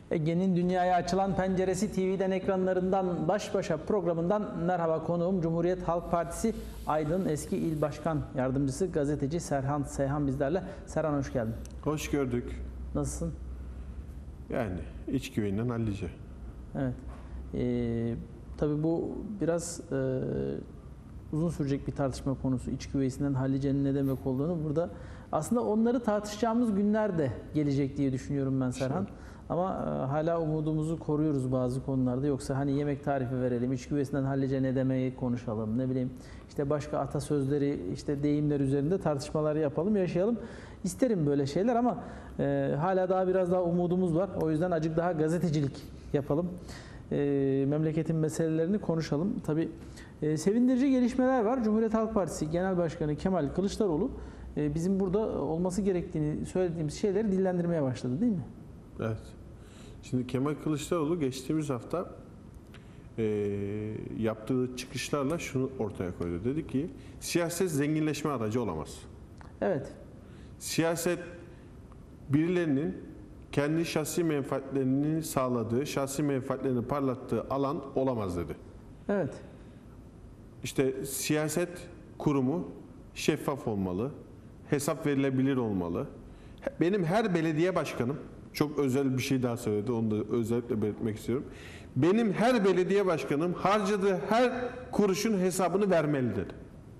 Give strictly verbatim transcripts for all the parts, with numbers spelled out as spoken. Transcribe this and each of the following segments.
Ege'nin dünyaya açılan penceresi T V'den ekranlarından baş başa programından merhaba, konuğum Cumhuriyet Halk Partisi Aydın eski İl Başkan Yardımcısı gazeteci Serhan Seyhan bizlerle. Serhan, hoş geldin. Hoş gördük. Nasılsın? Yani iç güveninden hallice. Evet. Ee, tabii bu biraz e, uzun sürecek bir tartışma konusu. İç güveysinden hallicenin ne demek olduğunu burada aslında onları tartışacağımız günler de gelecek diye düşünüyorum ben Serhan. Şimdi. Ama e, hala umudumuzu koruyoruz bazı konularda. Yoksa hani yemek tarifi verelim, iç güvesinden hallice ne demeyi konuşalım, ne bileyim işte başka atasözleri, işte deyimler üzerinde tartışmalar yapalım, yaşayalım. İsterim böyle şeyler ama e, hala daha biraz daha umudumuz var. O yüzden acık daha gazetecilik yapalım. E, memleketin meselelerini konuşalım. Tabii e, sevindirici gelişmeler var. Cumhuriyet Halk Partisi Genel Başkanı Kemal Kılıçdaroğlu e, bizim burada olması gerektiğini söylediğimiz şeyleri dillendirmeye başladı, değil mi? Evet. Şimdi Kemal Kılıçdaroğlu geçtiğimiz hafta e, yaptığı çıkışlarla şunu ortaya koydu. Dedi ki siyaset zenginleşme aracı olamaz. Evet. Siyaset birilerinin kendi şahsi menfaatlerini sağladığı, şahsi menfaatlerini parlattığı alan olamaz dedi. Evet. İşte siyaset kurumu şeffaf olmalı, hesap verilebilir olmalı. Benim her belediye başkanım, çok özel bir şey daha söyledi, onu da özellikle belirtmek istiyorum. Benim her belediye başkanım harcadığı her kuruşun hesabını vermeli dedi.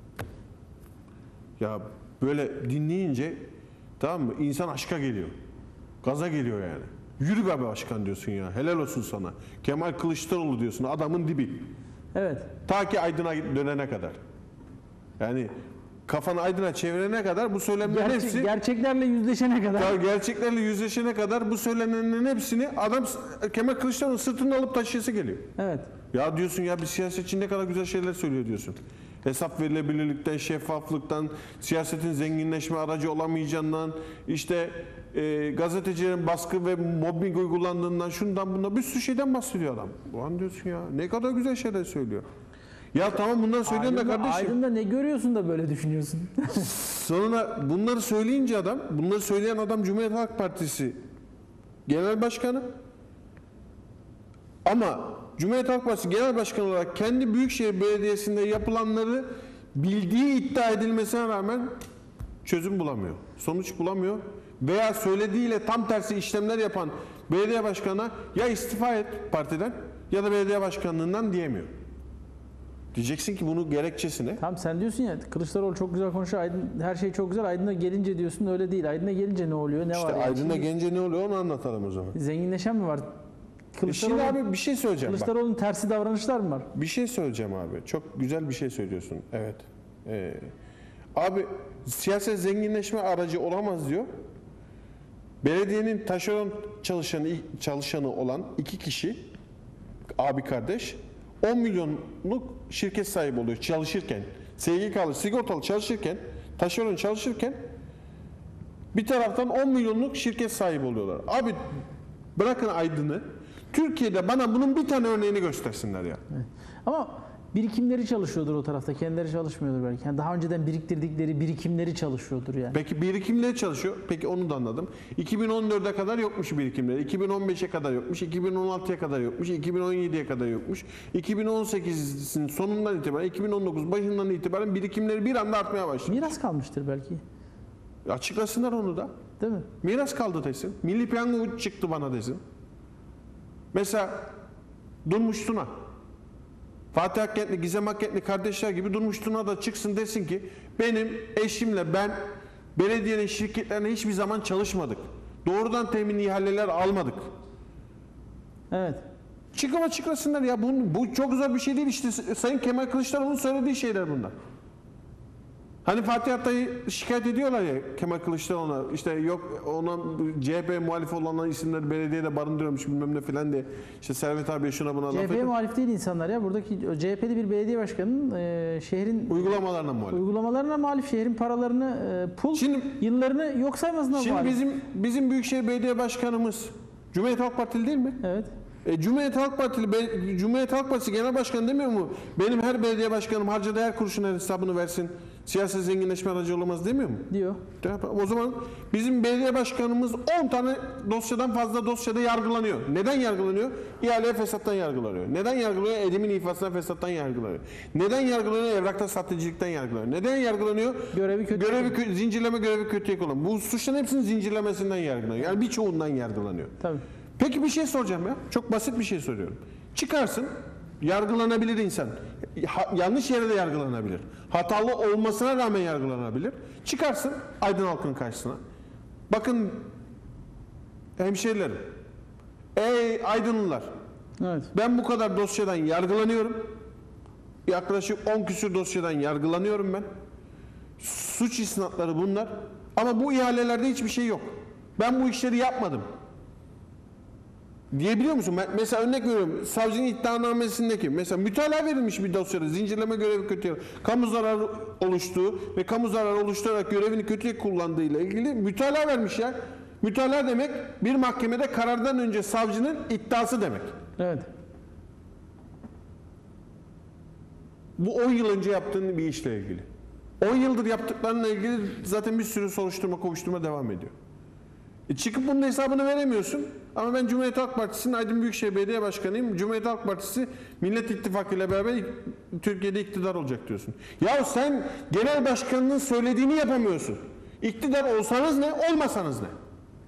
Ya böyle dinleyince, tamam mı, insan aşka geliyor. Gaza geliyor yani. Yürü be başkan diyorsun ya. Helal olsun sana. Kemal Kılıçdaroğlu diyorsun. Adamın dibi. Evet. Ta ki Aydın'a dönene kadar. Yani kafanı Aydın'a çevirene kadar bu söylemlerin Gerçek, hepsi... Gerçeklerle yüzleşene kadar. Gerçeklerle yüzleşene kadar bu söylenenlerin hepsini adam Kemal Kılıçdaroğlu sırtında alıp taşıyası geliyor. Evet. Ya diyorsun ya bir siyasetçi ne kadar güzel şeyler söylüyor diyorsun. Hesap verilebilirlikten, şeffaflıktan, siyasetin zenginleşme aracı olamayacağından, işte e, gazetecilerin baskı ve mobbing uygulandığından, şundan bundan bir sürü şeyden bahsediyor adam. Bu an diyorsun ya ne kadar güzel şeyler söylüyor. Ya tamam bunları söylüyorsun da kardeşim. Aydın'da ne görüyorsun da böyle düşünüyorsun? Sonra bunları söyleyince adam, bunları söyleyen adam Cumhuriyet Halk Partisi Genel Başkanı. Ama Cumhuriyet Halk Partisi Genel Başkanı olarak kendi Büyükşehir Belediyesi'nde yapılanları bildiği iddia edilmesine rağmen çözüm bulamıyor. Sonuç bulamıyor. Veya söylediğiyle tam tersi işlemler yapan belediye başkanına ya istifa et partiden ya da belediye başkanlığından diyemiyor. Diyeceksin ki bunu gerekçesine. Tamam, sen diyorsun ya Kılıçdaroğlu çok güzel konuşuyor, Aydın, her şey çok güzel, Aydın'a gelince diyorsun öyle değil. Aydın'a gelince ne oluyor, ne işte var? İşte Aydın'a yani? gelince ne oluyor onu anlatalım o zaman. Zenginleşen mi var? Şimdi abi bir şey söyleyeceğim. Kılıçdaroğlu'nun tersi davranışlar mı var? Bir şey söyleyeceğim abi. Çok güzel bir şey söylüyorsun. Evet. Ee, abi siyaset zenginleşme aracı olamaz diyor. Belediyenin taşeron çalışanı, çalışanı olan iki kişi, abi kardeş, on milyonluk şirket sahibi oluyor çalışırken. S G K'lı, sigortalı çalışırken, taşeron çalışırken bir taraftan on milyonluk şirket sahibi oluyorlar. Abi bırakın Aydın'ı. Türkiye'de bana bunun bir tane örneğini göstersinler ya. Evet. Ama birikimleri çalışıyordur o tarafta. Kendileri çalışmıyordur belki. Yani daha önceden biriktirdikleri birikimleri çalışıyordur yani. Peki birikimleri çalışıyor. Peki onu da anladım. iki bin on dörde kadar yokmuş birikimleri. iki bin on beşe kadar yokmuş. iki bin on altıya kadar yokmuş. iki bin on yediye kadar yokmuş. iki bin on sekizin sonundan itibaren, iki bin on dokuz başından itibaren birikimleri bir anda artmaya başladı. Miras kalmıştır belki. Açıklasınlar onu da. Değil mi? Miras kaldı desin. Milli piyango çıktı bana desin. Mesela Durmuş Tuna. Fatih Akkentli, Gizem Akkentli kardeşler gibi Durmuş Tuna da çıksın desin ki benim eşimle ben belediyenin şirketlerine hiçbir zaman çalışmadık. Doğrudan temin ihaleler almadık. Evet. Çıkıp açıklasınlar ya. Bu, bu çok zor bir şey değil işte. Sayın Kemal Kılıçdaroğlu'nun söylediği şeyler bunlar. Hani Fatih Altay'ı şikayet ediyorlar ya Kemal Kılıçdaroğlu'na, işte yok ona C H P muhalif olanların isimleri belediyede barındırıyormuş bilmem ne filan diye, işte Servet abi şuna buna laf ediyor. C H P muhalif değil insanlar ya. Buradaki C H P'li bir belediye başkanının e, şehrin uygulamalarına muhalif. Uygulamalarına muhalif, şehrin paralarını e, pul şimdi, yıllarını yok saymasına şimdi muhalif. Şimdi bizim bizim Büyükşehir Belediye Başkanımız Cumhuriyet Halk Partili değil mi? Evet. E, Cumhuriyet Halk Partili, Cumhuriyet Halk Partisi Genel Başkanı demiyor mu? Benim her belediye başkanım harcadığı her kuruşun hesabını versin. Siyasi zenginleşme aracı olamaz demiyor mu? Diyor. O zaman bizim belediye başkanımız on tane dosyadan fazla dosyada yargılanıyor. Neden yargılanıyor? İhaleye fesattan yargılanıyor. Neden yargılanıyor? Edimin ifasına fesattan yargılanıyor. Neden yargılanıyor? Evrakta sahtecilikten yargılanıyor. Neden yargılanıyor? Görevi kötü. Görevi kö- zincirleme görevi kötüye kullan. Bu suçların hepsinin zincirlemesinden yargılanıyor. Yani birçoğundan yargılanıyor. Tabii. Peki bir şey soracağım ya. Çok basit bir şey soruyorum. Çıkarsın, yargılanabilir insan. Ha- yanlış yere de yargılanabilir. Hatalı olmasına rağmen yargılanabilir. Çıkarsın aydın halkın karşısına. Bakın hemşehrilerim, ey aydınlılar, Evet. ben bu kadar dosyadan yargılanıyorum. Yaklaşık on küsür dosyadan yargılanıyorum ben. Suç isnatları bunlar. Ama bu ihalelerde hiçbir şey yok. Ben bu işleri yapmadım. Diyebiliyor musun? Mesela örnek veriyorum. Savcının iddianamesindeki mesela mütalaa verilmiş bir dosyada zincirleme görevi kötüye, kamu zararı oluştuğu ve kamu zararı oluşturarak görevini kötüye kullandığıyla ilgili mütalaa vermiş ya. Mütalaa demek bir mahkemede karardan önce savcının iddiası demek. Evet. Bu on yıl önce yaptığın bir işle ilgili. on yıldır yaptıklarınla ilgili zaten bir sürü soruşturma, kovuşturma devam ediyor. E çıkıp bunun hesabını veremiyorsun. Ama ben Cumhuriyet Halk Partisi'nin Aydın Büyükşehir Belediye Başkanıyım. Cumhuriyet Halk Partisi Millet İttifakı ile beraber Türkiye'de iktidar olacak diyorsun. Ya sen genel başkanının söylediğini yapamıyorsun. İktidar olsanız ne, olmasanız ne?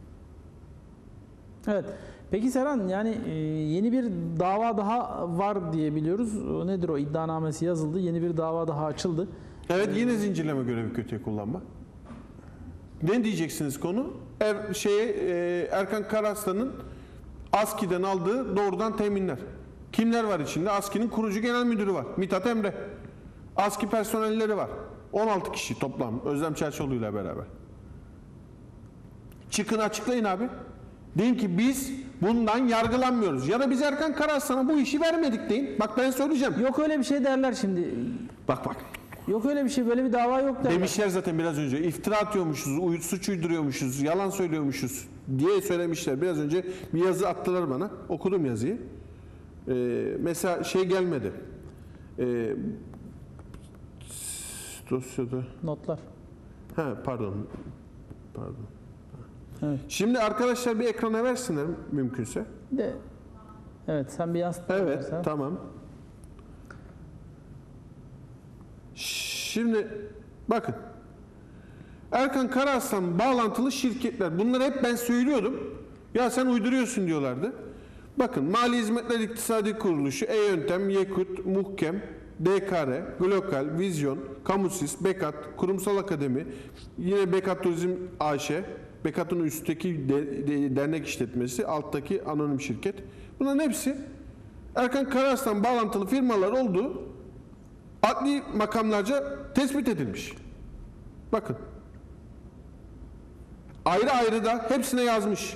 Evet. Peki Serhan, yani e, yeni bir dava daha var diye biliyoruz. O nedir o? İddianamesi yazıldı. Yeni bir dava daha açıldı. Evet, yine zincirleme görevi kötüye kullanma. Ne diyeceksiniz konu? Er, şeye, e, Erkan Karaslan'ın ASKİ'den aldığı doğrudan teminler. Kimler var içinde? ASKİ'nin kurucu genel müdürü var. Mithat Emre. ASKİ personelleri var. on altı kişi toplam. Özlem Çerçoğlu ile beraber. Çıkın açıklayın abi. Deyin ki biz bundan yargılanmıyoruz. Ya da biz Erkan Karaslan'a bu işi vermedik deyin. Bak ben söyleyeceğim. Yok öyle bir şey derler şimdi. Bak bak. Yok öyle bir şey, böyle bir dava yok derler. Demişler zaten biraz önce. İftira atıyormuşuz, uy- suç uyduruyormuşuz, yalan söylüyormuşuz diye söylemişler. Biraz önce bir yazı attılar bana. Okudum yazıyı. Ee, mesela şey gelmedi. Ee, dosyada. Notlar. Ha pardon. Pardon. Evet. Şimdi arkadaşlar bir ekrana versinler mümkünse. De, evet, sen bir yansıt. Evet, Serhan. tamam. Şimdi bakın. Erkan Karaslan bağlantılı şirketler. Bunları hep ben söylüyordum. Ya sen uyduruyorsun diyorlardı. Bakın Mali Hizmetler İktisadi Kuruluşu, E-Yöntem, Yekut, Muhkem, D K R, Glokal, Vizyon, Kamusis, Bekat, Kurumsal Akademi, yine Bekat Turizm A Ş, Bekat'ın üstteki de, de, dernek işletmesi, alttaki anonim şirket. Bunların hepsi Erkan Karaslan bağlantılı firmalar olduğu adli makamlarca tespit edilmiş. Bakın. Ayrı ayrı da hepsine yazmış.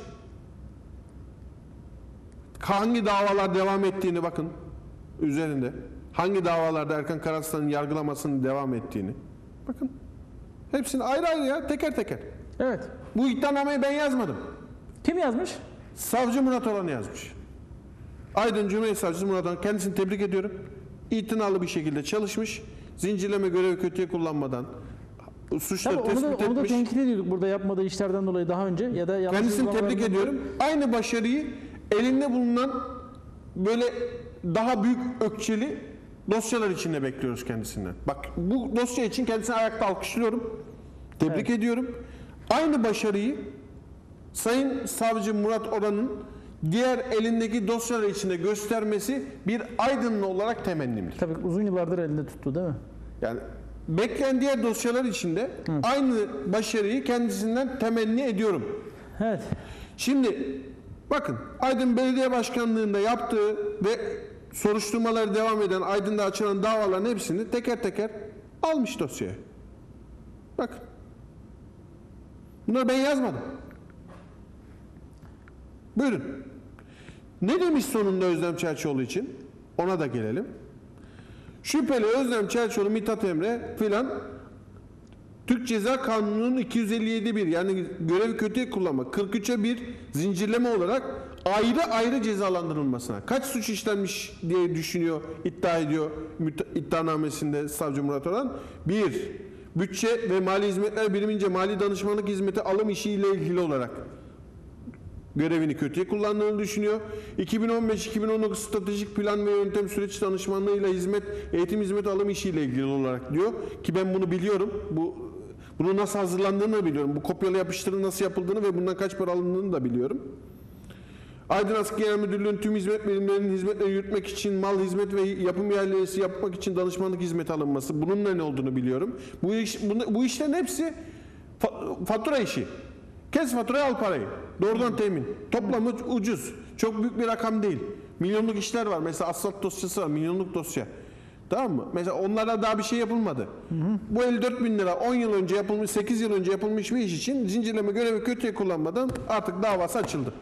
Hangi davalar devam ettiğini bakın üzerinde. Hangi davalarda Erkan Karaslan'ın yargılamasının devam ettiğini. Bakın. Hepsini ayrı ayrı ya, teker teker. Evet. Bu iddianameyi ben yazmadım. Kim yazmış? Savcı Murat Oran yazmış. Aydın Cumhuriyet Savcısı Murat Oran, kendisini tebrik ediyorum. İtinalı bir şekilde çalışmış. Zincirleme görevi kötüye kullanmadan suçları Tabii onu tespit da, onu da etmiş. tenkit ediyorduk burada yapmadığı işlerden dolayı daha önce ya da yanlış Kendisini tebrik uygulamalarından ediyorum. Aynı başarıyı elinde bulunan böyle daha büyük ökçeli dosyalar içinde bekliyoruz kendisinden. Bak bu dosya için kendisini ayakta alkışlıyorum. Tebrik Evet. ediyorum. Aynı başarıyı Sayın Savcı Murat Oran'ın diğer elindeki dosyalar içinde göstermesi bir aydınlı olarak temennimdir. Tabii uzun yıllardır elinde tuttu değil mi? Yani bekleyen diğer dosyalar içinde Hı. aynı başarıyı kendisinden temenni ediyorum. Evet. Şimdi bakın Aydın Belediye Başkanlığı'nda yaptığı ve soruşturmaları devam eden Aydın'da açılan davaların hepsini teker teker almış dosyaya. Bakın. Bunları ben yazmadım. Buyurun. Ne demiş sonunda Özlem Çerçoğlu için? Ona da gelelim. Şüpheli Özlem Çerçoğlu, Mithat Emre filan Türk Ceza Kanunu'nun iki yüz elli yedi bir yani görevi kötüye kullanma kırk üçe bir zincirleme olarak ayrı ayrı cezalandırılmasına kaç suç işlenmiş diye düşünüyor, iddia ediyor iddianamesinde Savcı Murat Oran. Bir, bütçe ve mali hizmetler birimince mali danışmanlık hizmeti alım işiyle ilgili olarak görevini kötüye kullandığını düşünüyor. iki bin on beş iki bin on dokuz stratejik plan ve yöntem süreç danışmanlığıyla hizmet, eğitim hizmet alım işiyle ilgili olarak diyor ki ben bunu biliyorum. Bu bunu nasıl hazırlandığını da biliyorum. Bu kopyala yapıştırı nasıl yapıldığını ve bundan kaç para alındığını da biliyorum. Aydın Askeri Genel Müdürlüğü'nün tüm hizmet birimlerinin hizmetleri yürütmek için mal hizmet ve yapım yerlisi yapmak için danışmanlık hizmeti alınması. Bununla ne olduğunu biliyorum. Bu iş, bu, bu işlerin hepsi fa- fatura işi. Kes faturayı, al parayı. Doğrudan temin. Toplamı ucuz. Çok büyük bir rakam değil. Milyonluk işler var. Mesela asfalt dosyası var. Milyonluk dosya. Tamam mı? Mesela onlara daha bir şey yapılmadı. Hı hı. Bu elli dört bin lira on yıl önce yapılmış, sekiz yıl önce yapılmış bir iş için zincirleme görevi kötüye kullanmadan artık davası açıldı.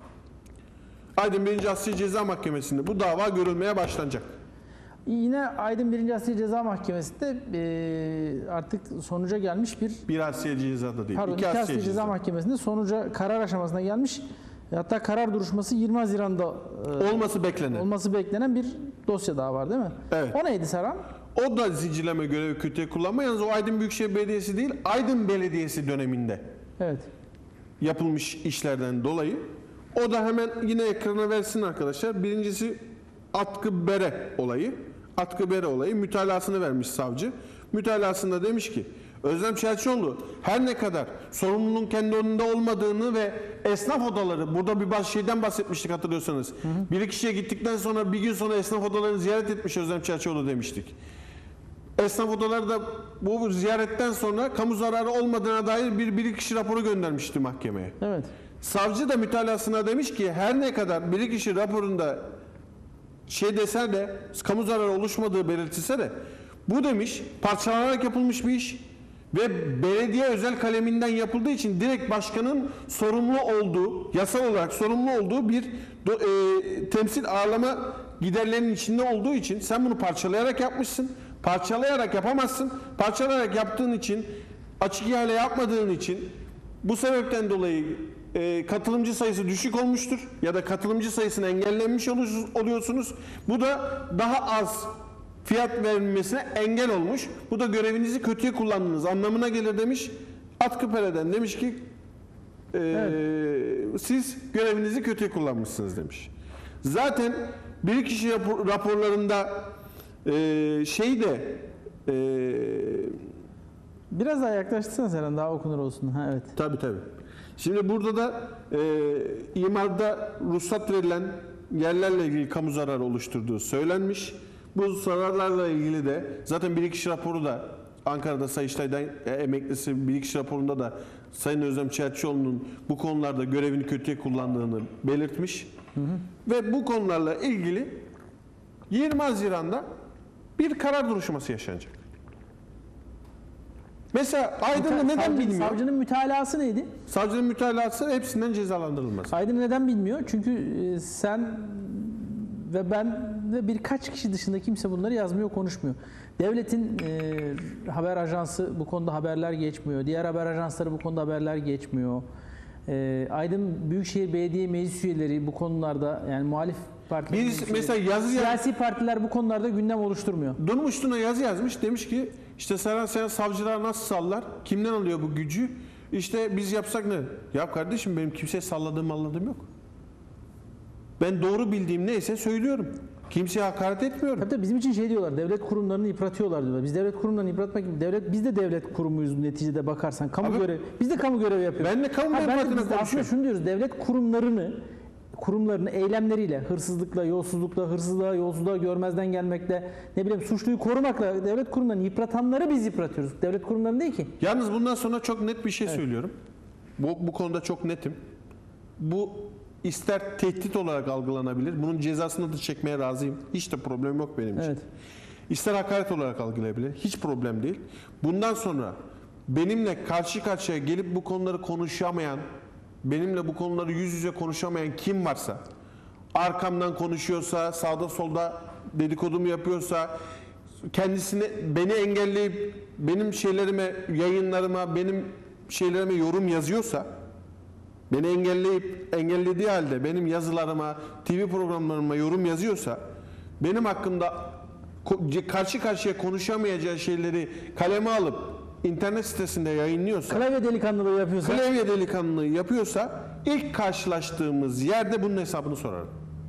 Aydın birinci Asliye Ceza Mahkemesi'nde bu dava görülmeye başlanacak. Yine Aydın birinci Asliye Ceza Mahkemesi'nde e, artık sonuca gelmiş bir... Bir Asliye Ceza'da değil. Pardon, iki iki Asliye Asliye Ceza Ceza Mahkemesi'nde sonuca karar aşamasına gelmiş. Hatta karar duruşması yirmi Haziran'da e, olması beklenen. olması beklenen bir dosya daha var değil mi? Evet. O neydi Serhan? O da zincirleme görevi kötüye kullanma. Yalnız o Aydın Büyükşehir Belediyesi değil, Aydın Belediyesi döneminde Evet. yapılmış işlerden dolayı. O da hemen yine ekrana versin arkadaşlar. Birincisi atkı bere olayı. Atkı bere olayı mütalasını vermiş savcı. Mütalasında demiş ki Özlem Çerçioğlu her ne kadar sorumluluğun kendi önünde olmadığını ve esnaf odaları, burada bir bazı şeyden bahsetmiştik hatırlıyorsanız. Hı hı. Bir kişiye gittikten sonra bir gün sonra esnaf odalarını ziyaret etmiş Özlem Çerçioğlu demiştik. Esnaf odaları da bu ziyaretten sonra kamu zararı olmadığına dair bir bilirkişi raporu göndermişti mahkemeye. Evet. Savcı da mütalasına demiş ki her ne kadar bilirkişi raporunda şey dese de kamu zararı oluşmadığı belirtilse de bu demiş parçalanarak yapılmış bir iş ve belediye özel kaleminden yapıldığı için direkt başkanın sorumlu olduğu, yasal olarak sorumlu olduğu bir do, e, temsil ağırlama giderlerinin içinde olduğu için sen bunu parçalayarak yapmışsın. Parçalayarak yapamazsın. Parçalayarak yaptığın için, açık ihale yapmadığın için bu sebepten dolayı e, katılımcı sayısı düşük olmuştur ya da katılımcı sayısını engellenmiş oluyorsunuz. Bu da daha az fiyat verilmesine engel olmuş. Bu da görevinizi kötüye kullandığınız anlamına gelir demiş. Atkıpere'den demiş ki e, evet. siz görevinizi kötüye kullanmışsınız demiş. Zaten bir kişi rapor, raporlarında e, şey de e, biraz daha yaklaştırsana Seren, daha okunur olsun. Ha, evet. Tabii tabii. Şimdi burada da e, imarda ruhsat verilen yerlerle ilgili kamu zararı oluşturduğu söylenmiş. Bu zararlarla ilgili de zaten bilirkişi raporu da Ankara'da Sayıştay'dan e, emeklisi bilirkişi raporunda da Sayın Özlem Çerçioğlu'nun bu konularda görevini kötüye kullandığını belirtmiş. Hı hı. Ve bu konularla ilgili yirmi Haziran'da bir karar duruşması yaşanacak. Mesela Aydın'da neden savcı, bilmiyor? Savcının mütalası neydi? Savcının mütalası hepsinden cezalandırılması. Aydın neden bilmiyor? Çünkü e, sen ve ben ve birkaç kişi dışında kimse bunları yazmıyor, konuşmuyor. Devletin e, haber ajansı bu konuda haberler geçmiyor. Diğer haber ajansları bu konuda haberler geçmiyor. E, Aydın Büyükşehir Belediye Meclis üyeleri bu konularda, yani muhalif partiler, Biz mesela yazı siyasi partiler bu konularda gündem oluşturmuyor. Durmuştun'a yazı yazmış, demiş ki işte Serhan sen savcılar nasıl sallar? Kimden alıyor bu gücü? İşte biz yapsak ne? Ya kardeşim benim kimseye salladığım malladığım yok. Ben doğru bildiğim neyse söylüyorum. Kimseye hakaret etmiyorum. Tabii tabii bizim için şey diyorlar, devlet kurumlarını yıpratıyorlar diyorlar. Biz devlet kurumlarını yıpratmak gibi, devlet, biz de devlet kurumuyuz neticede bakarsan. Kamu Abi, görevi, biz de kamu görevi yapıyoruz. Ben de kamu ha, menfaatine konuşuyorum. Aslında şunu diyoruz, devlet kurumlarını kurumlarını eylemleriyle, hırsızlıkla, yolsuzlukla, hırsızlığa, yolsuzluğa görmezden gelmekle, ne bileyim suçluyu korumakla devlet kurumlarını yıpratanları biz yıpratıyoruz. Devlet kurumlarını değil ki. Yalnız bundan sonra çok net bir şey evet. söylüyorum. Bu, bu konuda çok netim. Bu ister tehdit olarak algılanabilir. Bunun cezasını da çekmeye razıyım. Hiç de problem yok benim için. Evet. İster hakaret olarak algılayabilir. Hiç problem değil. Bundan sonra benimle karşı karşıya gelip bu konuları konuşamayan, benimle bu konuları yüz yüze konuşamayan kim varsa, arkamdan konuşuyorsa, sağda solda dedikodumu yapıyorsa, kendisini beni engelleyip benim şeylerime, yayınlarıma, benim şeylerime yorum yazıyorsa, beni engelleyip engellediği halde benim yazılarıma, T V programlarıma yorum yazıyorsa, benim hakkımda karşı karşıya konuşamayacağı şeyleri kaleme alıp internet sitesinde yayınlıyorsa, Klavye delikanlılığı yapıyorsa. klavye delikanlılığı yapıyorsa ilk karşılaştığımız yerde bunun hesabını sorarım.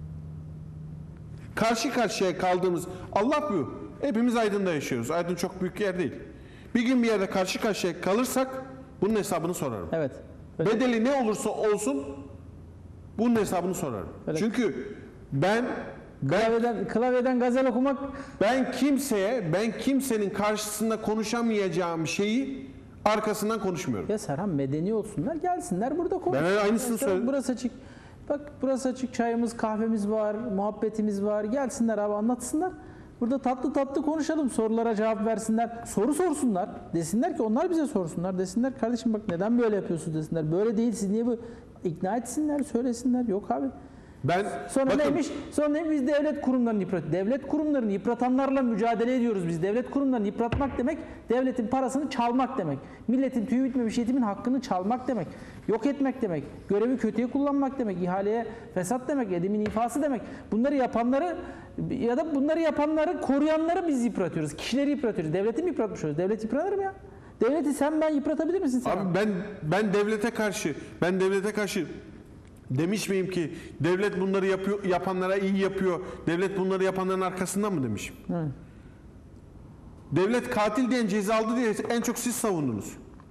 Karşı karşıya kaldığımız, Allah bu. Hepimiz Aydın'da yaşıyoruz. Aydın çok büyük yer değil. Bir gün bir yerde karşı karşıya kalırsak bunun hesabını sorarım. Evet. Öyle. Bedeli ne olursa olsun bunun hesabını sorarım. Öyle. Çünkü ben ben Klavyeden, klavyeden gazel okumak ben kimseye ben kimsenin karşısında konuşamayacağım şeyi arkasından konuşmuyorum. ya Serhan, medeni olsunlar, gelsinler burada konuş. Ben aynısını Mesela söyledim. Burası açık. Bak burası açık, çayımız, kahvemiz var, muhabbetimiz var. Gelsinler abi, anlatsınlar. Burada tatlı tatlı konuşalım, sorulara cevap versinler, soru sorsunlar. Desinler ki onlar bize sorsunlar. Desinler kardeşim bak neden böyle yapıyorsunuz desinler. Böyle değil, siz niye bu, ikna etsinler, söylesinler. Yok abi. Ben Sonra bakın, neymiş? Sonra neymiş? Biz devlet kurumlarını yıprat. Devlet kurumlarını yıpratanlarla mücadele ediyoruz biz. Devlet kurumlarını yıpratmak demek, devletin parasını çalmak demek. Milletin tüyü bitmemiş yetimin hakkını çalmak demek. Yok etmek demek. Görevi kötüye kullanmak demek. İhaleye fesat demek. Edimin ifası demek. Bunları yapanları ya da bunları yapanları koruyanları biz yıpratıyoruz. Kişileri yıpratıyoruz. Devleti mi yıpratmış oluyoruz? Devlet yıpranır mı ya? Devleti sen ben yıpratabilir misin sen? abi ben ben devlete karşı ben devlete karşı demiş miyim ki devlet bunları yapıyor, yapanlara iyi yapıyor. Devlet bunları yapanların arkasından mı demişim? Hı. Devlet katil diyen ceza aldı diye en çok siz savundunuz.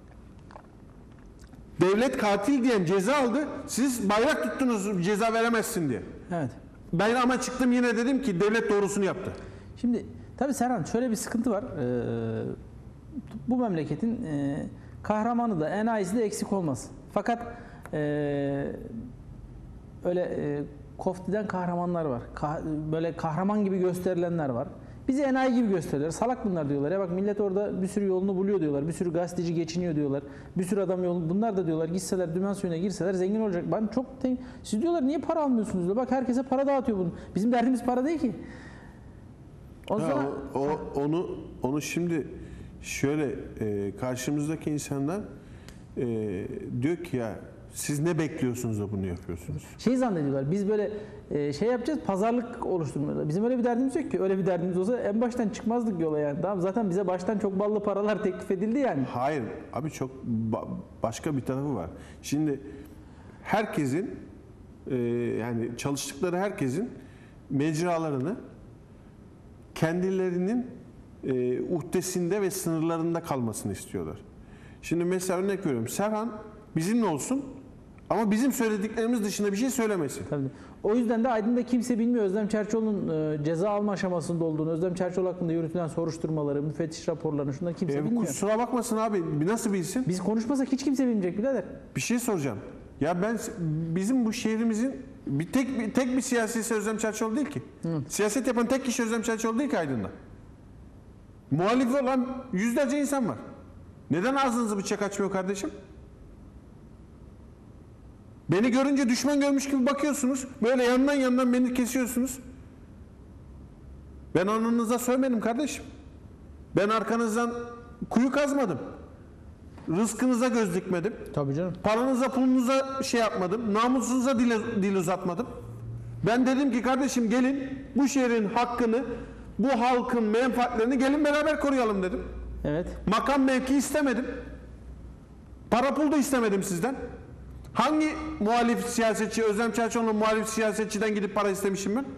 Devlet katil diyen ceza aldı. Siz bayrak tuttunuz ceza veremezsin diye. Evet. Ben ama çıktım yine dedim ki devlet doğrusunu yaptı. Şimdi tabii Serhan, şöyle bir sıkıntı var. Ee, bu memleketin e, kahramanı da enayisi de eksik olmaz. Fakat e, öyle e, koftiden kahramanlar var. Kah, böyle kahraman gibi gösterilenler var. Bizi enayi gibi gösteriyorlar. Salak bunlar diyorlar. Ya bak millet orada bir sürü yolunu buluyor diyorlar. Bir sürü gazeteci geçiniyor diyorlar. Bir sürü adam yol. Bunlar da diyorlar gitseler dümen suyuna girseler zengin olacak. Ben çok te- siz diyorlar niye para almıyorsunuz diyor. Bak herkese para dağıtıyor bunu. Bizim derdimiz para değil ki. Ondan Ha, sonra o, o- onu onu şimdi şöyle e, karşımızdaki insanlar e, diyor ki ya siz ne bekliyorsunuz da bunu yapıyorsunuz? şey zannediyorlar. Biz böyle e, şey yapacağız, pazarlık oluşturmuyorlar. Bizim öyle bir derdimiz yok ki. Öyle bir derdimiz olsa en baştan çıkmazdık yola yani. Tamam, zaten bize baştan çok ballı paralar teklif edildi yani. Hayır abi çok ba- başka bir tarafı var. Şimdi herkesin e, yani çalıştıkları herkesin mecralarını kendilerinin e, uhdesinde ve sınırlarında kalmasını istiyorlar. Şimdi mesela örnek veriyorum. Serhan bizimle olsun ama bizim söylediklerimiz dışında bir şey söylemesin. Tabii. O yüzden de Aydın'da kimse bilmiyor Özlem Çerçoğlu'nun e, ceza alma aşamasında olduğunu, Özlem Çerçoğlu hakkında yürütülen soruşturmaları, müfettiş raporlarını, şunları kimse E, bilmiyor. kusura bakmasın abi nasıl bilsin? Biz konuşmasak hiç kimse bilmeyecek birader. Bir şey soracağım. Ya ben bizim bu şehrimizin bir tek bir, tek bir siyasisi Özlem Çerçoğlu değil ki. Hı. Siyaset yapan tek kişi Özlem Çerçoğlu değil ki Aydın'da. Muhalif olan yüzlerce insan var. Neden ağzınızı bıçak açmıyor kardeşim? Beni görünce düşman görmüş gibi bakıyorsunuz. Böyle yandan yandan beni kesiyorsunuz. Ben alnınıza sövmedim kardeşim. Ben arkanızdan kuyu kazmadım. Rızkınıza göz dikmedim. Tabii canım. Paranıza pulunuza şey yapmadım. Namusunuza dil, dil uzatmadım. Ben dedim ki kardeşim gelin bu şehrin hakkını, bu halkın menfaatlerini gelin beraber koruyalım dedim. Evet. Makam mevki istemedim. Para pul da istemedim sizden. Hangi muhalif siyasetçi, Özlem Çerçoğlu'nun muhalif siyasetçiden gidip para istemişim ben?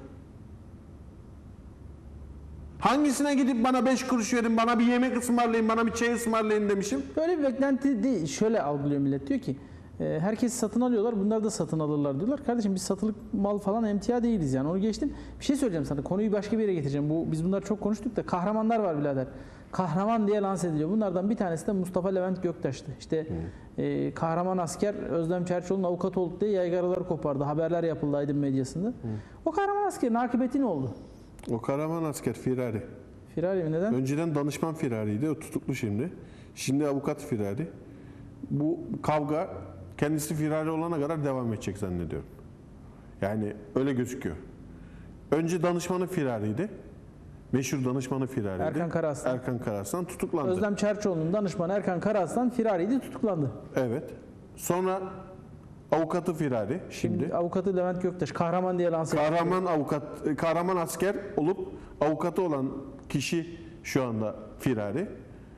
Hangisine gidip bana beş kuruş verin, bana bir yemek ısmarlayın, bana bir çay ısmarlayın demişim? Böyle bir beklenti değil. Şöyle algılıyor millet. Diyor ki e, herkes satın alıyorlar. Bunlar da satın alırlar diyorlar. Kardeşim biz satılık mal falan emtia değiliz yani. Onu geçtim. Bir şey söyleyeceğim sana. Konuyu başka bir yere getireceğim. Bu biz bunlar çok konuştuk da kahramanlar var birader. Kahraman diye lanse ediliyor. Bunlardan bir tanesi de Mustafa Levent Göktaş'tı. İşte e, kahraman asker Özlem Çerçoğlu'nun avukat olduk diye yaygaralar kopardı. Haberler yapıldı Aydın medyasında. Hı. O kahraman askerin akıbeti ne oldu? O kahraman asker firari. Firari mi? Neden? Önceden danışman firariydi, o tutuklu şimdi. Şimdi avukat firari. Bu kavga kendisi firari olana kadar devam edecek zannediyorum. Yani öyle gözüküyor. Önce danışmanı firariydi. Meşhur danışmanı firariydi. Erkan Karaaslan. Erkan Karaaslan tutuklandı. Özlem Çerçoğlu'nun danışmanı Erkan Karaaslan firariydi, tutuklandı. Evet. Sonra avukatı firari şimdi. Şimdi avukatı Levent Göktaş kahraman diye lanse edildi. Kahraman avukat, kahraman asker olup avukatı olan kişi şu anda firari.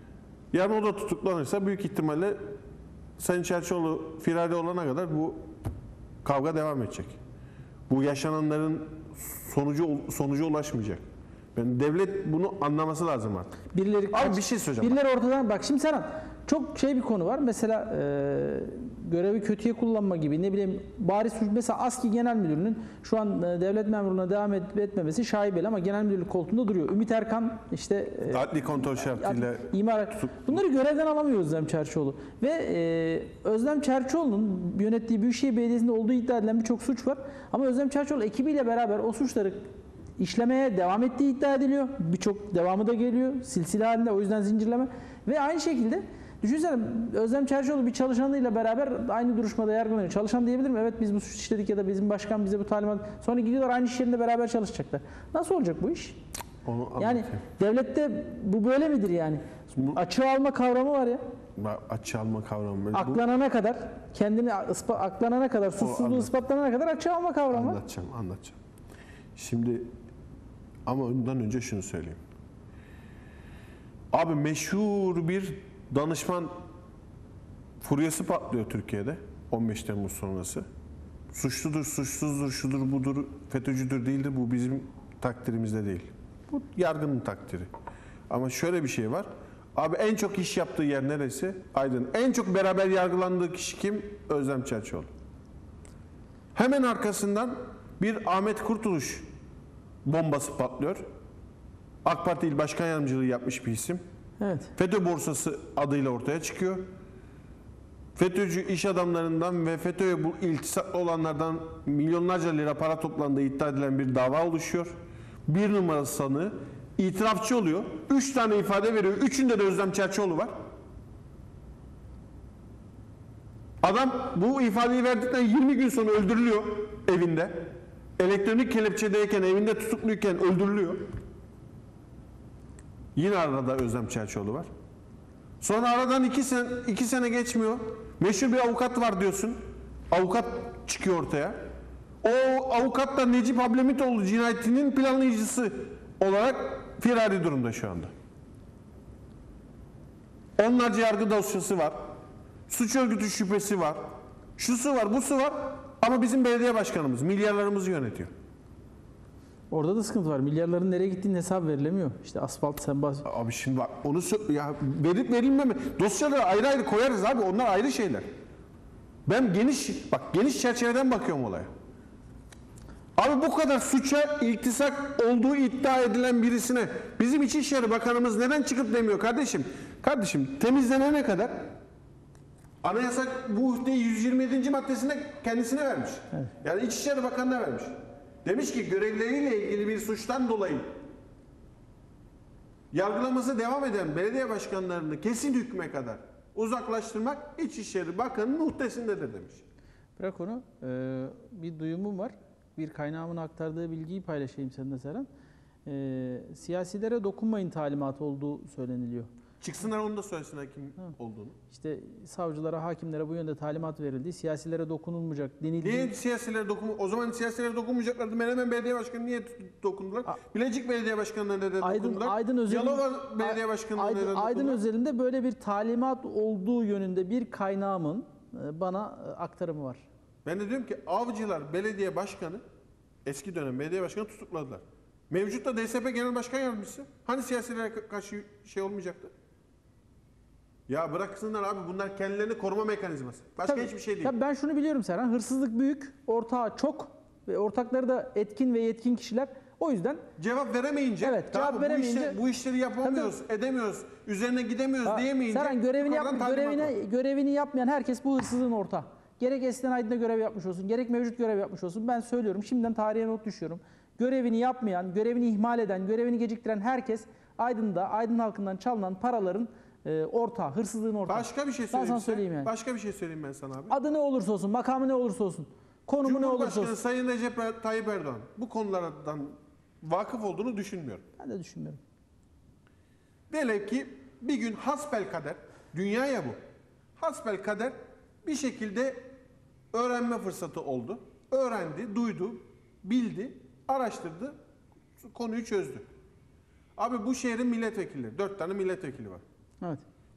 Yarın o da tutuklanırsa büyük ihtimalle Sayın Çerçioğlu firari olana kadar bu kavga devam edecek. Bu yaşananların sonucu sonuca ulaşmayacak. Yani devlet bunu anlaması lazım artık. Birileri Abi bir şey söyleyeceğim. Birileri ortadan bak şimdi Serhan çok şey bir konu var. Mesela e, görevi kötüye kullanma gibi ne bileyim bariz suç. Mesela ASKİ Genel Müdürü'nün şu an e, devlet memurluğuna devam edip etmemesi şaibeli ama genel müdürlük koltuğunda duruyor. Ümit Erkan işte e, Adli kontrol şartıyla imar bunları görevden alamıyor Özlem Çerçioğlu. Ve e, Özlem Çerçioğlu'nun yönettiği Büyükşehir Belediyesi'nde olduğu iddia edilen birçok suç var. Ama Özlem Çerçioğlu ekibiyle beraber o suçları işlemeye devam ettiği iddia ediliyor. Birçok devamı da geliyor. Silsile halinde, o yüzden zincirleme. Ve aynı şekilde düşünsene Özlem Çerçioğlu bir çalışanıyla beraber aynı duruşmada yargılanıyor. Çalışan diyebilir mi? Evet biz bu suç işledik ya da bizim başkan bize bu talimat. Sonra gidiyorlar aynı iş yerinde beraber çalışacaklar. Nasıl olacak bu iş? onu Yani anlatayım. devlette bu böyle midir yani? Açığa alma kavramı var ya. Açığa alma kavramı. Aklanana kadar, kendini ıspa, aklanana kadar, suçsuzluğu anlat. ispatlanana kadar açığa alma kavramı var. Anlatacağım, anlatacağım. Şimdi ama ondan önce şunu söyleyeyim. Abi meşhur bir danışman furyası patlıyor Türkiye'de on beş Temmuz sonrası. Suçludur, suçsuzdur, şudur, budur, FETÖ'cüdür değildir. Bu bizim takdirimizde değil. Bu yargının takdiri. Ama şöyle bir şey var. Abi en çok iş yaptığı yer neresi? Aydın. En çok beraber yargılandığı kişi kim? Özlem Çerçioğlu. Hemen arkasından bir Ahmet Kurtuluş bombası patlıyor. AK Parti İl Başkan Yardımcılığı yapmış bir isim. Evet. FETÖ borsası adıyla ortaya çıkıyor. FETÖ'cü iş adamlarından ve FETÖ'ye bu iltisaklı olanlardan milyonlarca lira para toplandığı iddia edilen bir dava oluşuyor. Bir numaralı sanığı itirafçı oluyor. Üç tane ifade veriyor. Üçünde de Özlem Çerçioğlu var. Adam bu ifadeyi verdikten yirmi gün sonra öldürülüyor evinde. Elektronik kelepçedeyken, evinde tutukluyken öldürülüyor. Yine arada Özlem Çerçioğlu var. Sonra aradan iki sene, iki sene geçmiyor. Meşhur bir avukat var diyorsun. Avukat çıkıyor ortaya. O avukat da Necip Ablemitoğlu cinayetinin planlayıcısı olarak firari durumda şu anda. Onlarca yargı dosyası var. Suç örgütü şüphesi var. Şusu var, busu var. Ama bizim belediye başkanımız milyarlarımızı yönetiyor. Orada da sıkıntı var. Milyarların nereye gittiğinin hesabı verilemiyor. İşte asfalt, sen bahs- Abi şimdi bak onu sö- ya verip verilmeme dosyaları ayrı ayrı koyarız abi, onlar ayrı şeyler. Ben geniş bak geniş çerçeveden bakıyorum olaya. Abi bu kadar suça iltisak olduğu iddia edilen birisine bizim İçişleri Bakanımız neden çıkıp demiyor kardeşim? Kardeşim temizlenene kadar anayasa bu yüz yirmi yedinci maddesinde kendisine vermiş. Evet. Yani İçişleri Bakanı'na vermiş. Demiş ki görevleriyle ilgili bir suçtan dolayı yargılaması devam eden belediye başkanlarını kesin hükme kadar uzaklaştırmak İçişleri Bakanı'nın muhtesindedir demiş. Bırak onu. Ee, bir duyumum var. Bir kaynağımın aktardığı bilgiyi paylaşayım seninle Serhan. Ee, siyasilere dokunmayın talimatı olduğu söyleniliyor. Çıksınlar onu da söylesinler kim ha. olduğunu. İşte savcılara, hakimlere bu yönde talimat verildi. Siyasilere dokunulmayacak denildi. Niye siyasilere dokun? O zaman siyasilere dokunmayacaklardı. Menemen Belediye Başkanı niye dokundular? A Bilecik Belediye Başkanı'na neden Aydın, dokundular? Aydın özelinde, Yalova Belediye Başkanı'na Aydın, neden dokundular? Aydın özelinde böyle bir talimat olduğu yönünde bir kaynağımın bana aktarımı var. Ben de diyorum ki Avcılar Belediye Başkanı, eski dönem belediye başkanı tutukladılar. Mevcut da D S P Genel Başkan Yardımcısı. Hani siyasilere karşı şey olmayacaktı? Ya bıraksınlar abi, bunlar kendilerini koruma mekanizması. Başka tabii, hiçbir şey değil. Tabii ben şunu biliyorum Serhan, hırsızlık büyük, ortağı çok ve ortakları da etkin ve yetkin kişiler. O yüzden cevap veremeyince, evet, cevap bu veremeyince işleri, bu işleri yapamıyoruz, tabii, edemiyoruz, üzerine gidemiyoruz ha, diyemeyince. Serhan görevini, yap, görevini, görevini yapmayan herkes bu hırsızlığın ortağı. Gerek eskiden Aydın'da görev yapmış olsun, gerek mevcut görev yapmış olsun. Ben söylüyorum, şimdiden tarihe not düşüyorum. Görevini yapmayan, görevini ihmal eden, görevini geciktiren herkes Aydın'da, Aydın halkından çalınan paraların e, ortağı, hırsızlığın ortağı. Başka bir şey söyleyeyim, söyleyeyim yani. Başka bir şey söyleyeyim ben sana abi. Adı ne olursa olsun, makamı ne olursa olsun, konumu ne olursa olsun. Sayın Recep Tayyip Erdoğan bu konulardan vakıf olduğunu düşünmüyorum. Ben de düşünmüyorum. Velev ki bir gün hasbelkader, dünya ya bu, hasbelkader bir şekilde öğrenme fırsatı oldu. Öğrendi, duydu, bildi, araştırdı, konuyu çözdü. Abi bu şehrin milletvekilleri, dört tane milletvekili var. Evet.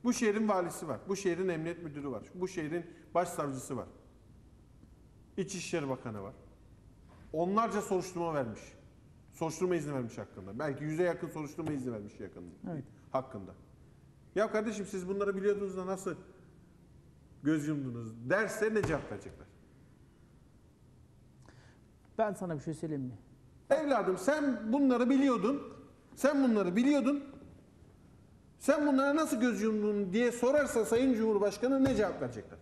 Bu şehrin valisi var. Bu şehrin emniyet müdürü var. Bu şehrin başsavcısı var. İçişleri Bakanı var. Onlarca soruşturma vermiş. Soruşturma izni vermiş hakkında. Belki yüze yakın soruşturma izni vermiş yakında. Evet. Hakkında. Ya kardeşim siz bunları biliyordunuz da nasıl göz yumdunuz derse ne cevap verecekler? Ben sana bir şey söyleyeyim mi? Evladım sen bunları biliyordun. Sen bunları biliyordun. Sen bunlara nasıl göz yumdun diye sorarsa Sayın Cumhurbaşkanı ne cevap verecekler?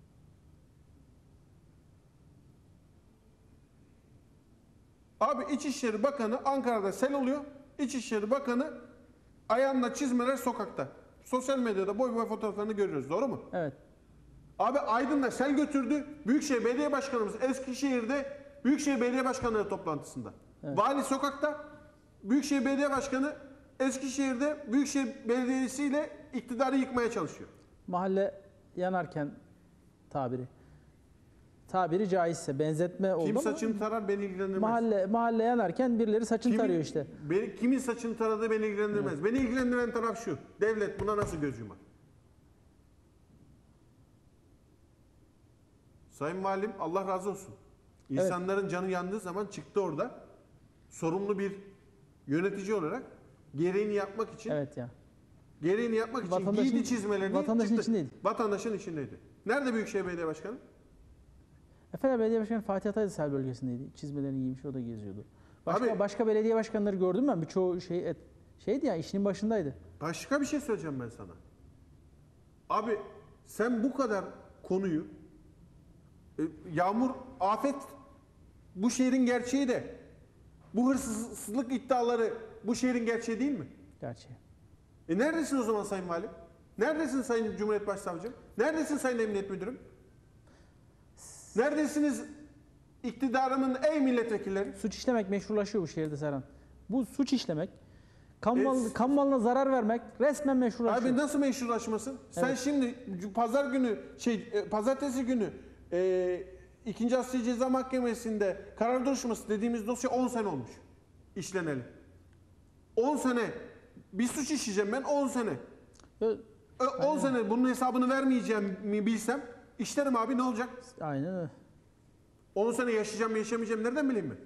Abi İçişleri Bakanı Ankara'da sel oluyor. İçişleri Bakanı ayağında çizmeler sokakta. Sosyal medyada boy boy fotoğraflarını görüyoruz. Doğru mu? Evet. Abi Aydın'da sel götürdü. Büyükşehir Belediye Başkanımız Eskişehir'de Büyükşehir Belediye Başkanları toplantısında. Evet. Vali sokakta. Büyükşehir Belediye Başkanı Eskişehir'de Büyükşehir Belediyesi ile iktidarı yıkmaya çalışıyor. Mahalle yanarken tabiri. Tabiri caizse benzetme oldu Kim ama saçını tarar beni ilgilendirmez. mahalle mahalle yanarken birileri saçını Kimin- tarıyor işte. Beni, kimin saçını taradığı beni ilgilendirmez. Beni ilgilendiren taraf şu. Devlet buna nasıl göz yumar? Sayın Valim Allah razı olsun. İnsanların canı yandığı zaman çıktı orada. Sorumlu bir yönetici olarak gereğini yapmak için Evet ya. gereğini yapmak için Vatandaşın- giydi çizmelerini vatandaşın çıktı. içindeydi. Vatandaşın içindeydi. Nerede Büyükşehir Belediye Başkanı? Efendim Belediye Başkanı Fatih Atay da sel bölgesindeydi. Çizmelerini giymiş o da geziyordu. Başka Abi- başka belediye başkanları gördüm ben. Birçoğu şey et, şeydi ya işinin başındaydı. Başka bir şey söyleyeceğim ben sana. Abi sen bu kadar konuyu e, yağmur, afet bu şehrin gerçeği de bu hırsızlık iddiaları bu şehrin gerçeği değil mi? Gerçi. E neredesin o zaman Sayın Valim? Neredesin Sayın Cumhuriyet Başsavcım? Neredesin Sayın Emniyet Müdürüm? Neredesiniz iktidarımın ey milletvekilleri? Suç işlemek meşrulaşıyor bu şehirde Serhan. Bu suç işlemek, kamu, mal, E, kamu malına zarar vermek resmen meşrulaşıyor. Abi nasıl meşrulaşmasın? Sen Evet. şimdi pazar günü şey e, pazartesi günü e, ikinci Asliye Ceza Mahkemesi'nde karar duruşması dediğimiz dosya on sene olmuş işleneli. on sene bir suç işleyeceğim ben on sene. Ö- E, on sene bunun hesabını vermeyeceğim mi bilsem işlerim abi ne olacak? Aynen öyle. on sene yaşayacağım mı yaşamayacağım nereden bileyim mi?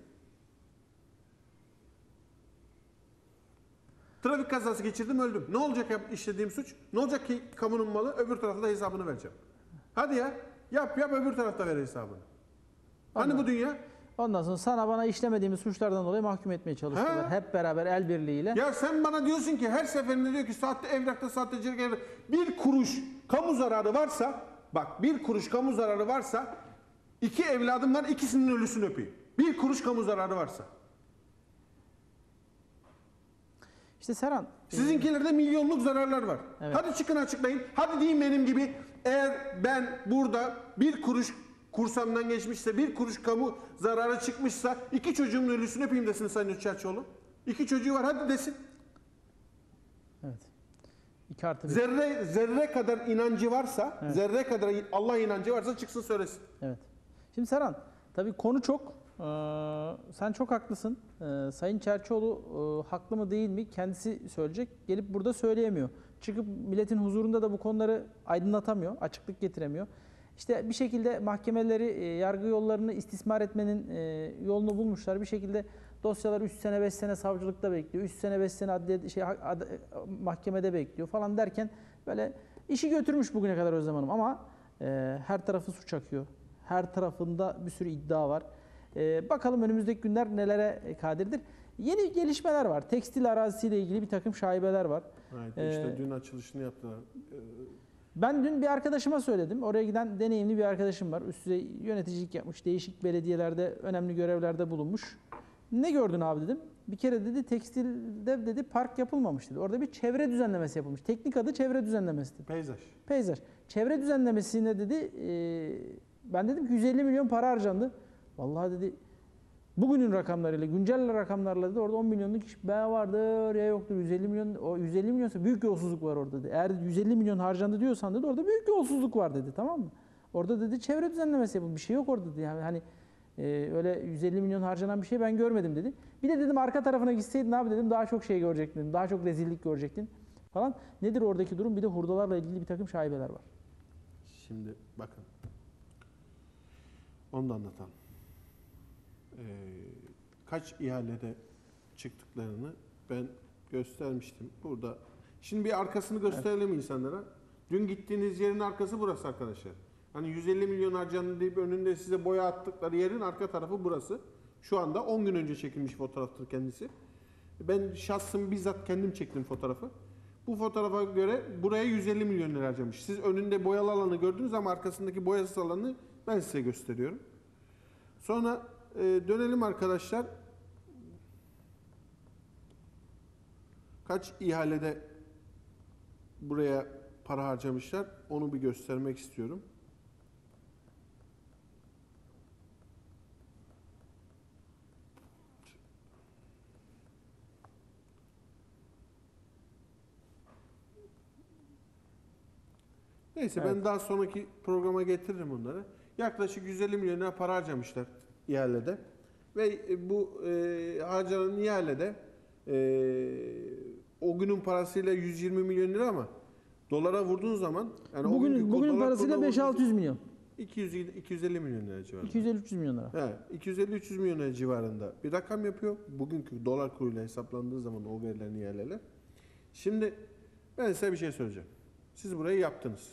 Trafik kazası geçirdim öldüm. Ne olacak yap, işlediğim suç? Ne olacak ki kamunun malı öbür tarafta da hesabını vereceğim. Hadi ya yap yap öbür tarafta ver hesabını. Hani Anladım. bu dünya? Ondan sonra sana bana işlemediğimiz suçlardan dolayı mahkum etmeye çalışıyorlar. Ha? Hep beraber el birliğiyle. Ya sen bana diyorsun ki her seferinde diyor ki sahte evrakta sahtecilik evrak bir kuruş kamu zararı varsa bak bir kuruş kamu zararı varsa iki evladım var ikisinin ölüsünü öpeyim. Bir kuruş kamu zararı varsa. İşte Serhan. Sizinkilerde milyonluk zararlar var. Evet. Hadi çıkın açıklayın. Hadi deyin benim gibi eğer ben burada bir kuruş kursamdan geçmişse bir kuruş kamu zararı çıkmışsa iki çocuğumun ölüsünü öpeyim desin Sayın Çerçioğlu. İki çocuğu var hadi desin. Evet. İki artı bir. Zerre zerre kadar inancı varsa, Evet. zerre kadar Allah inancı varsa çıksın söylesin. Evet. Şimdi Serhan, tabii konu çok. Ee, sen çok haklısın. Ee, Sayın Çerçioğlu e, haklı mı değil mi kendisi söyleyecek. Gelip burada söyleyemiyor. Çıkıp milletin huzurunda da bu konuları aydınlatamıyor, açıklık getiremiyor. İşte bir şekilde mahkemeleri, e, yargı yollarını istismar etmenin e, yolunu bulmuşlar. Bir şekilde dosyalar üç sene beş sene savcılıkta bekliyor. üç sene beş sene adliye şey ad, mahkemede bekliyor falan derken böyle işi götürmüş bugüne kadar Özlem Hanım ama e, her tarafı suç akıyor. Her tarafında bir sürü iddia var. Ee, bakalım önümüzdeki günler nelere kadirdir. Yeni gelişmeler var. Tekstil arazisiyle ilgili bir takım şaibeler var. Evet, Ee, işte dün açılışını yaptılar. Ee, Ben dün bir arkadaşıma söyledim. Oraya giden deneyimli bir arkadaşım var. Üst düzey yöneticilik yapmış. Değişik belediyelerde önemli görevlerde bulunmuş. Ne gördün abi dedim. Bir kere dedi tekstilde dedi park yapılmamış dedi. Orada bir çevre düzenlemesi yapılmış. Teknik adı çevre düzenlemesi dedi. Peyzaj. Peyzaj. Çevre düzenlemesine dedi e, ben dedim ki yüz elli milyon para harcandı. Vallahi dedi bugünün rakamlarıyla, güncel rakamlarla dedi orada on milyonluk iş ya vardır ya yoktur. yüz elli milyon, o yüz elli milyonsa büyük yolsuzluk var orada dedi. Eğer yüz elli milyon harcandı diyorsan dedi orada büyük yolsuzluk var dedi, tamam mı? Orada dedi çevre düzenlemesi yapılmış. Bir şey yok orada dedi. Yani hani e, öyle yüz elli milyon harcanan bir şey ben görmedim dedi. Bir de dedim arka tarafına gitseydin abi dedim daha çok şey görecektin dedim. Daha çok rezillik görecektin. falan. Nedir oradaki durum? Bir de hurdalarla ilgili bir takım şaibeler var. Şimdi bakın. Onu da anlatalım. Ee, kaç ihalede çıktıklarını ben göstermiştim. Burada. Şimdi bir arkasını gösterelim evet. insanlara. Dün gittiğiniz yerin arkası burası arkadaşlar. Hani yüz elli milyon harcandı deyip önünde size boya attıkları yerin arka tarafı burası. Şu anda on gün önce çekilmiş fotoğraftır kendisi. Ben şahsım bizzat kendim çektim fotoğrafı. Bu fotoğrafa göre buraya yüz elli milyon lira harcamış. Siz önünde boyalı alanı gördünüz ama arkasındaki boyasız alanı ben size gösteriyorum. Sonra e, dönelim arkadaşlar. Kaç ihalede buraya para harcamışlar onu bir göstermek istiyorum. Neyse evet. ben daha sonraki programa getiririm bunları. Yaklaşık yüz elli milyon lira para harcamışlar ihalede. Ve bu e, harcanan ihalede e, o günün parasıyla yüz yirmi milyon lira ama dolara vurduğun zaman yani bugün bugünün parasıyla beş altı yüz milyon. iki yüz iki yüz elli milyon lira civarında. iki yüz elli üç yüz milyon lira. He, iki yüz elli üç yüz milyon lira civarında bir rakam yapıyor. Bugünkü dolar kuruyla hesaplandığı zaman o verilen ihaleler. Şimdi ben size bir şey söyleyeceğim. Siz burayı yaptınız.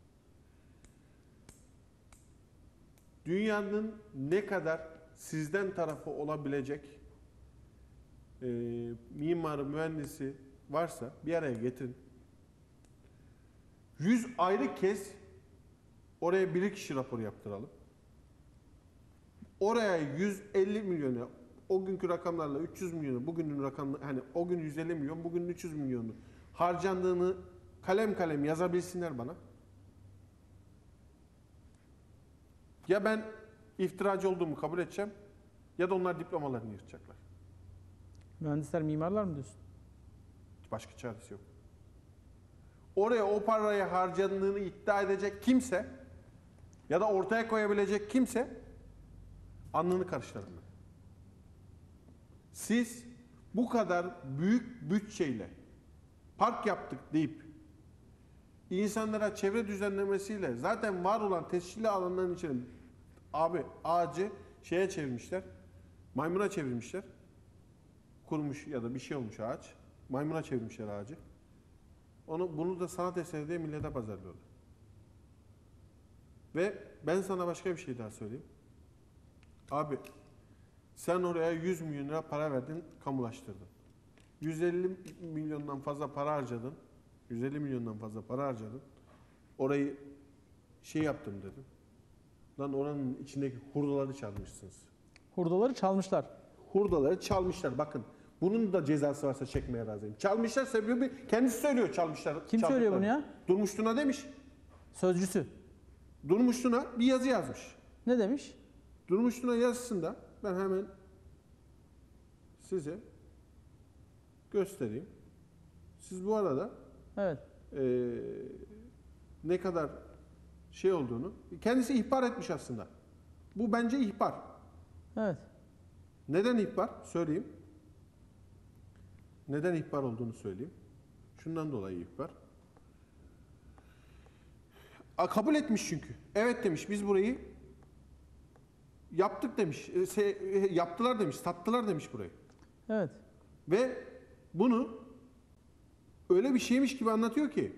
Dünyanın ne kadar sizden tarafı olabilecek e, mimarı, mühendisi varsa bir araya getirin. yüz ayrı kez oraya bir kişi raporu yaptıralım. Oraya yüz elli milyonu, o günkü rakamlarla üç yüz milyonu, bugünün rakamı hani o gün yüz elli milyon, bugün üç yüz milyonu harcandığını kalem kalem yazabilsinler bana. Ya ben iftiracı olduğumu kabul edeceğim ya da onlar diplomalarını yırtacaklar. Mühendisler, mimarlar mı diyorsun? Başka çaresi yok. Oraya o parayı harcadığını iddia edecek kimse ya da ortaya koyabilecek kimse alnını karıştırın. Siz bu kadar büyük bütçeyle park yaptık deyip insanlara çevre düzenlemesiyle zaten var olan tescilli alanların içine abi ağacı şeye çevirmişler. Maymuna çevirmişler. Kurumuş ya da bir şey olmuş ağaç. Maymuna çevirmişler ağacı. Onu bunu da sanat eseri diye millete pazarlıyorlar. Ve ben sana başka bir şey daha söyleyeyim. Abi sen oraya yüz milyon lira para verdin, kamulaştırdın. yüz elli milyondan fazla para harcadın. yüz elli milyondan fazla para harcadın. Orayı şey yaptım dedim. Lan oranın içindeki hurdaları çalmışsınız. Hurdaları çalmışlar. Hurdaları çalmışlar. Bakın bunun da cezası varsa çekmeye razıyım. Çalmışlar sebebi kendisi söylüyor çalmışlar. Kim söylüyor bunu ya? Durmuş Tuna demiş. Sözcüsü. Durmuş Tuna bir yazı yazmış. Ne demiş? Durmuş Tuna yazısında ben hemen size göstereyim. Siz bu arada evet. e, ne kadar şey olduğunu kendisi ihbar etmiş aslında. Bu bence ihbar. Evet. Neden ihbar? Söyleyeyim. Neden ihbar olduğunu söyleyeyim. Şundan dolayı ihbar. A, kabul etmiş çünkü. Evet demiş biz burayı yaptık demiş. E, se, e, yaptılar demiş. Sattılar demiş burayı. Evet. Ve bunu öyle bir şeymiş gibi anlatıyor ki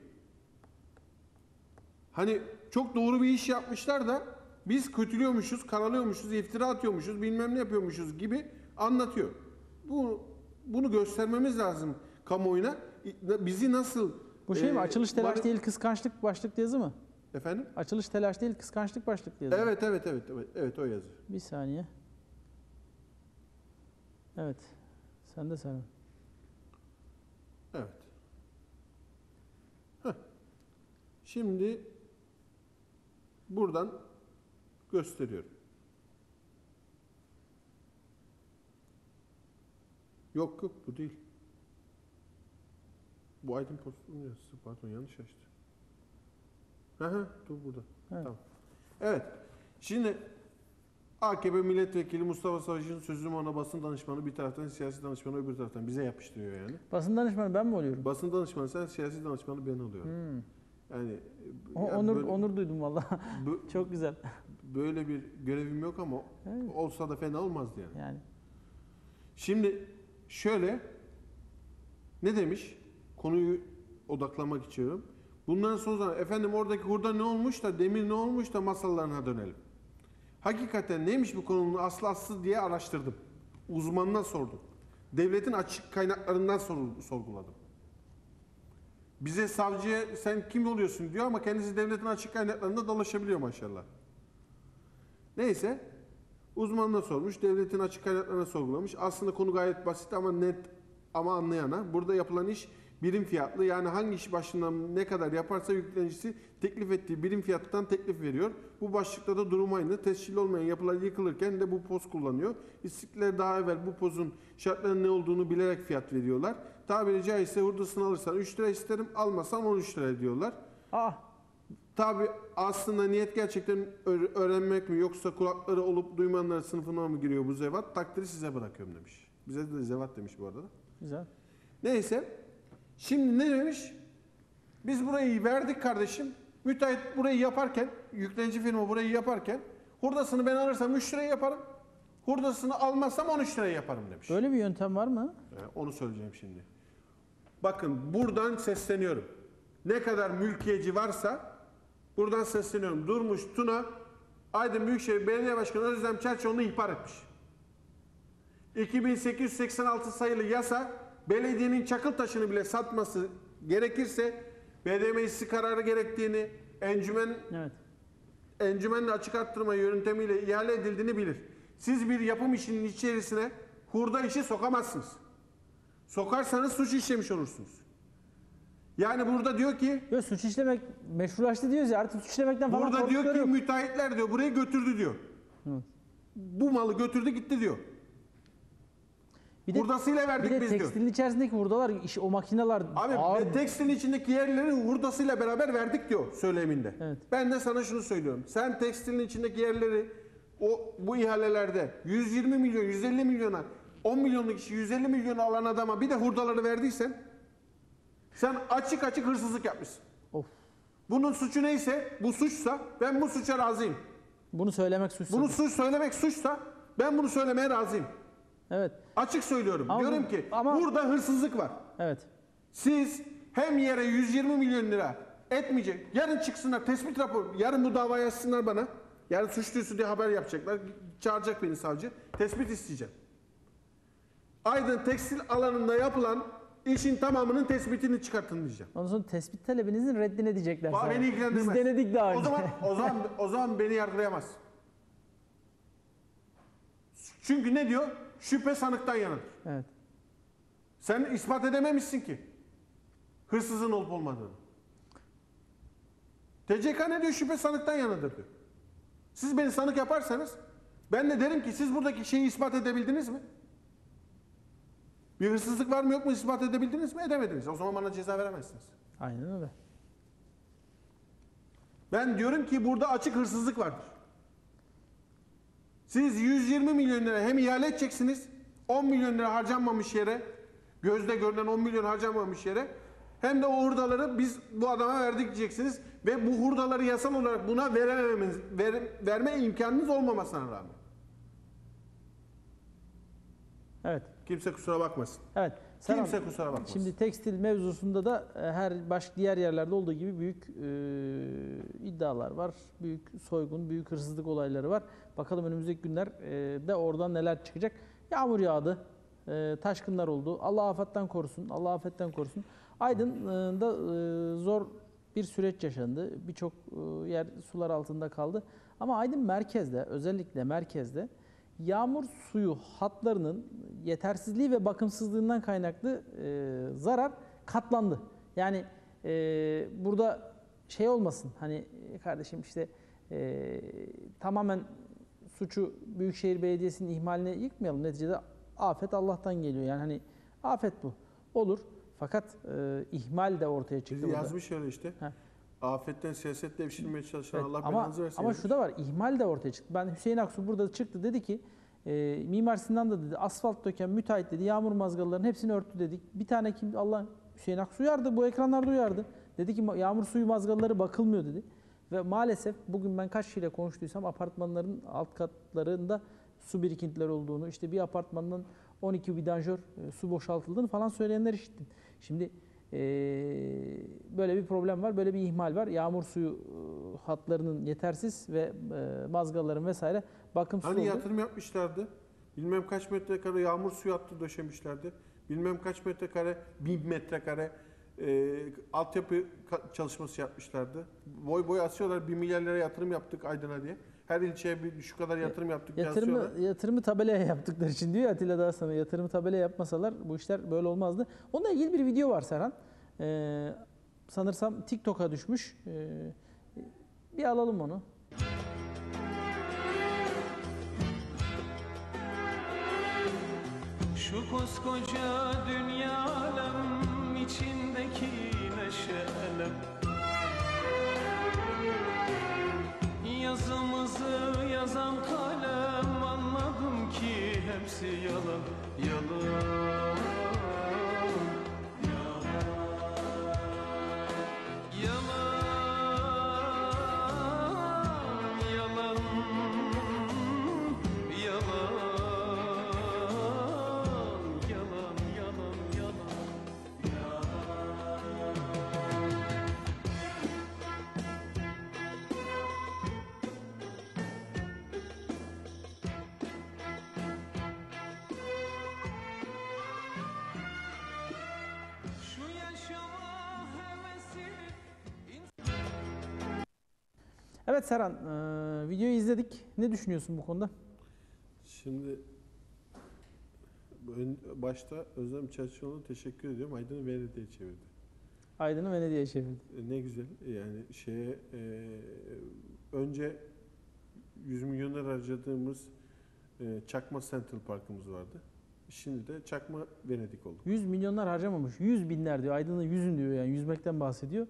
hani çok doğru bir iş yapmışlar da biz kötülüyormuşuz, karalıyormuşuz, iftira atıyormuşuz, bilmem ne yapıyormuşuz gibi anlatıyor. Bu bunu göstermemiz lazım kamuoyuna. Bizi nasıl... Bu şey e, mi? Açılış telaş bari... değil, kıskançlık başlıklı yazı mı? Efendim? Açılış telaş değil, kıskançlık başlıklı yazı. Evet, evet, evet, evet, evet o yazı. Bir saniye. Evet. Sen de sen. Evet. Heh. Şimdi buradan gösteriyorum. Yok yok bu değil. Bu Aydın Post'un yazısı. Pardon yanlış açtı. Hı hı dur burada. Evet. Tamam. Evet. Şimdi A K P milletvekili Mustafa Savaş'ın sözüm ona basın danışmanı bir taraftan, siyasi danışmanı öbür taraftan bize yapıştırıyor yani. Basın danışmanı ben mi oluyorum? Basın danışmanı sen, siyasi danışmanı ben oluyorum. Hmm. Yani, O, yani onur böyle, onur duydum vallahi. bu- Çok güzel. böyle bir görevim yok ama Evet. olsa da fena olmazdı yani. Yani Şimdi şöyle ne demiş? Konuyu odaklamak istiyorum. Bundan sonra efendim oradaki hurda ne olmuş da demir ne olmuş da masallarına dönelim. Hakikaten neymiş bu konunun aslı aslı diye araştırdım. Uzmanına sordum. Devletin açık kaynaklarından sor- sorguladım. Bize savcıya sen kim oluyorsun diyor ama kendisi devletin açık kaynaklarında dolaşabiliyor maşallah. Neyse uzmanına sormuş, devletin açık kaynaklarına sorgulamış. Aslında konu gayet basit ama net ama anlayana. Burada yapılan iş birim fiyatlı, yani hangi iş başından ne kadar yaparsa yüklenicisi teklif ettiği birim fiyattan teklif veriyor. Bu başlıkta da durum aynı. Tescilli olmayan yapılar yıkılırken de bu poz kullanıyor. İstikler daha evvel bu pozun şartlarının ne olduğunu bilerek fiyat veriyorlar. Tabiri caizse hurdasını alırsan üç lira isterim, almasan on üç lira diyorlar. ah Tabi aslında niyet gerçekten öğ- öğrenmek mi yoksa kulakları olup duymayanlar sınıfına mı giriyor bu zevat? Takdiri size bırakıyorum demiş. Bize de zevat demiş bu arada. güzel. Neyse. Şimdi ne demiş? Biz burayı verdik kardeşim. Müteahhit burayı yaparken, yüklenici firma burayı yaparken hurdasını ben alırsam üç liraya yaparım. Hurdasını almazsam on üç liraya yaparım demiş. Böyle bir yöntem var mı? Ee, onu söyleyeceğim şimdi. Bakın buradan sesleniyorum. Ne kadar mülkiyeci varsa buradan sesleniyorum. Durmuş Tuna, Aydın Büyükşehir Belediye Başkanı Özlem Çerçioğlu'nu ihbar etmiş. iki bin sekiz yüz seksen altı sayılı yasa belediyenin çakıl taşını bile satması gerekirse B D Meclisi kararı gerektiğini, encümen Evet. encümenle açık arttırma yöntemiyle ihale edildiğini bilir. Siz bir yapım işinin içerisine hurda işi sokamazsınız. Sokarsanız suç işlemiş olursunuz. Yani burada diyor ki Yo, suç işlemek meşrulaştı diyoruz ya, artık suç işlemekten falan burada diyor korkuları ki yok. müteahhitler diyor burayı götürdü diyor. Evet. Bu malı götürdü gitti diyor. Bir de, Hurdasıyla verdik bir de biz diyor. tekstilin içerisindeki hurdalar, iş, o makineler Abi ağır. ve tekstilin içindeki yerleri hurdasıyla beraber verdik diyor söyleminde. Evet. Ben de sana şunu söylüyorum. Sen tekstilin içindeki yerleri o bu ihalelerde yüz yirmi milyon, yüz elli milyona, on milyonluk işi yüz elli milyona alan adama bir de hurdaları verdiysen sen açık açık hırsızlık yapmışsın. Of. Bunun suçu neyse, bu suçsa ben bu suça razıyım. Bunu söylemek suç. Bunu suç söylemek suçsa ben bunu söylemeye razıyım. Evet. Açık söylüyorum. Ama Diyorum bu- ki ama- burada hırsızlık var. Evet. Siz hem yere yüz yirmi milyon lira etmeyecek. Yarın çıksınlar tespit raporu. Yarın bu davayı açsınlar bana. Yarın suçluysa diye haber yapacaklar. Çağıracak beni savcı. Tespit isteyeceğim. Aydın tekstil alanında yapılan işin tamamının tespitini çıkartın diyeceğim. Ondan sonra tespit talebinizin reddine diyecekler Ba- sana. Beni ilgilendirmez. Biz denedik daha önce. O zaman o zaman o zaman beni yargılayamaz. Çünkü ne diyor? Şüphe sanıktan yanadır. Evet. Sen ispat edememişsin ki hırsızın olup olmadığını. T C K ne diyor? Şüphe sanıktan yanadır diyor. Siz beni sanık yaparsanız ben de derim ki siz buradaki şeyi ispat edebildiniz mi? Bir hırsızlık var mı yok mu ispat edebildiniz mi? Edemediniz. O zaman bana ceza veremezsiniz. Aynen öyle. Ben diyorum ki burada açık hırsızlık vardır. Siz yüz yirmi milyon lira hem ihale edeceksiniz, on milyon lira harcanmamış yere, gözde görünen on milyon harcanmamış yere, hem de o hurdaları biz bu adama verdik diyeceksiniz ve bu hurdaları yasal olarak buna verememeniz, ver, verme imkanınız olmamasına rağmen. Evet. Kimse kusura bakmasın. Evet. Serhan, Kimse kusura bakmasın. Şimdi tekstil mevzusunda da e, her baş diğer yerlerde olduğu gibi büyük e, iddialar var. Büyük soygun, büyük hırsızlık olayları var. Bakalım önümüzdeki günler e, de oradan neler çıkacak. Yağmur yağdı. E, taşkınlar oldu. Allah afetten korusun. Allah afetten korusun. Aydın'da e, zor bir süreç yaşandı. Birçok e, yer sular altında kaldı. Ama Aydın merkezde, özellikle merkezde yağmur suyu hatlarının yetersizliği ve bakımsızlığından kaynaklı e, zarar katlandı. Yani e, burada şey olmasın, hani e, kardeşim işte e, tamamen suçu Büyükşehir Belediyesi'nin ihmaline yıkmayalım. Neticede afet Allah'tan geliyor. Yani hani afet bu. Olur. Fakat e, ihmal de ortaya çıktı. Bizi burada. yazmış öyle işte. Heh. Afetten siyaset devşirmeye çalışan Evet, Allah ama, belanızı versin. ama ya. şu da var, ihmal de ortaya çıktı. Ben Hüseyin Aksu burada çıktı, dedi ki e, Mimar Sinan da dedi asfalt döken müteahhit dedi yağmur mazgallarının hepsini örttü dedik. Bir tane kim Allah Hüseyin Aksu uyardı, bu ekranlarda uyardı. Dedi ki yağmur suyu mazgalları bakılmıyor dedi. Ve maalesef bugün ben kaç kişiyle konuştuysam apartmanların alt katlarında su birikintileri olduğunu, işte bir apartmandan on iki vidanjör e, su boşaltıldığını falan söyleyenler işittim. Şimdi e, böyle bir problem var, böyle bir ihmal var. Yağmur suyu e, hatlarının yetersiz ve e, mazgalların vesaire bakımsız Hani olduğu. yatırım yapmışlardı. Bilmem kaç metrekare yağmur suyu hattı döşemişlerdi. Bilmem kaç metrekare, bin metrekare e, altyapı ka- çalışması yapmışlardı. Boy boy asıyorlar. Bir milyar lira yatırım yaptık Aydın'a diye. Her ilçeye bir şu kadar yatırım yaptık diye asıyorlar. Yatırımı, yatırımı tabelaya yaptıkları için diyor Atilla Dağıstan'a. Yatırımı tabelaya yapmasalar bu işler böyle olmazdı. Onunla ilgili bir video var Serhan. Ee, sanırsam TikTok'a düşmüş. Ee, bir alalım onu. Şu koskoca dünya alem içindeki neşe elem yazımızı yazan kalem anladım ki hepsi yalan yalan Evet Serhan, e, videoyu izledik. Ne düşünüyorsun bu konuda? Şimdi ön- başta Özlem Çerçioğlu'na teşekkür ediyorum. Aydın'ı Venedik'e çevirdi. Aydın'ı Venedik'e çevirdi. E, Ne güzel. Yani şeye e, önce yüz milyonlar harcadığımız e, Çakma Central Park'ımız vardı. Şimdi de Çakma Venedik oldu. yüz milyonlar harcamamış. yüz binler diyor. Aydın'ın yüzün diyor yani. Yüzmekten bahsediyor.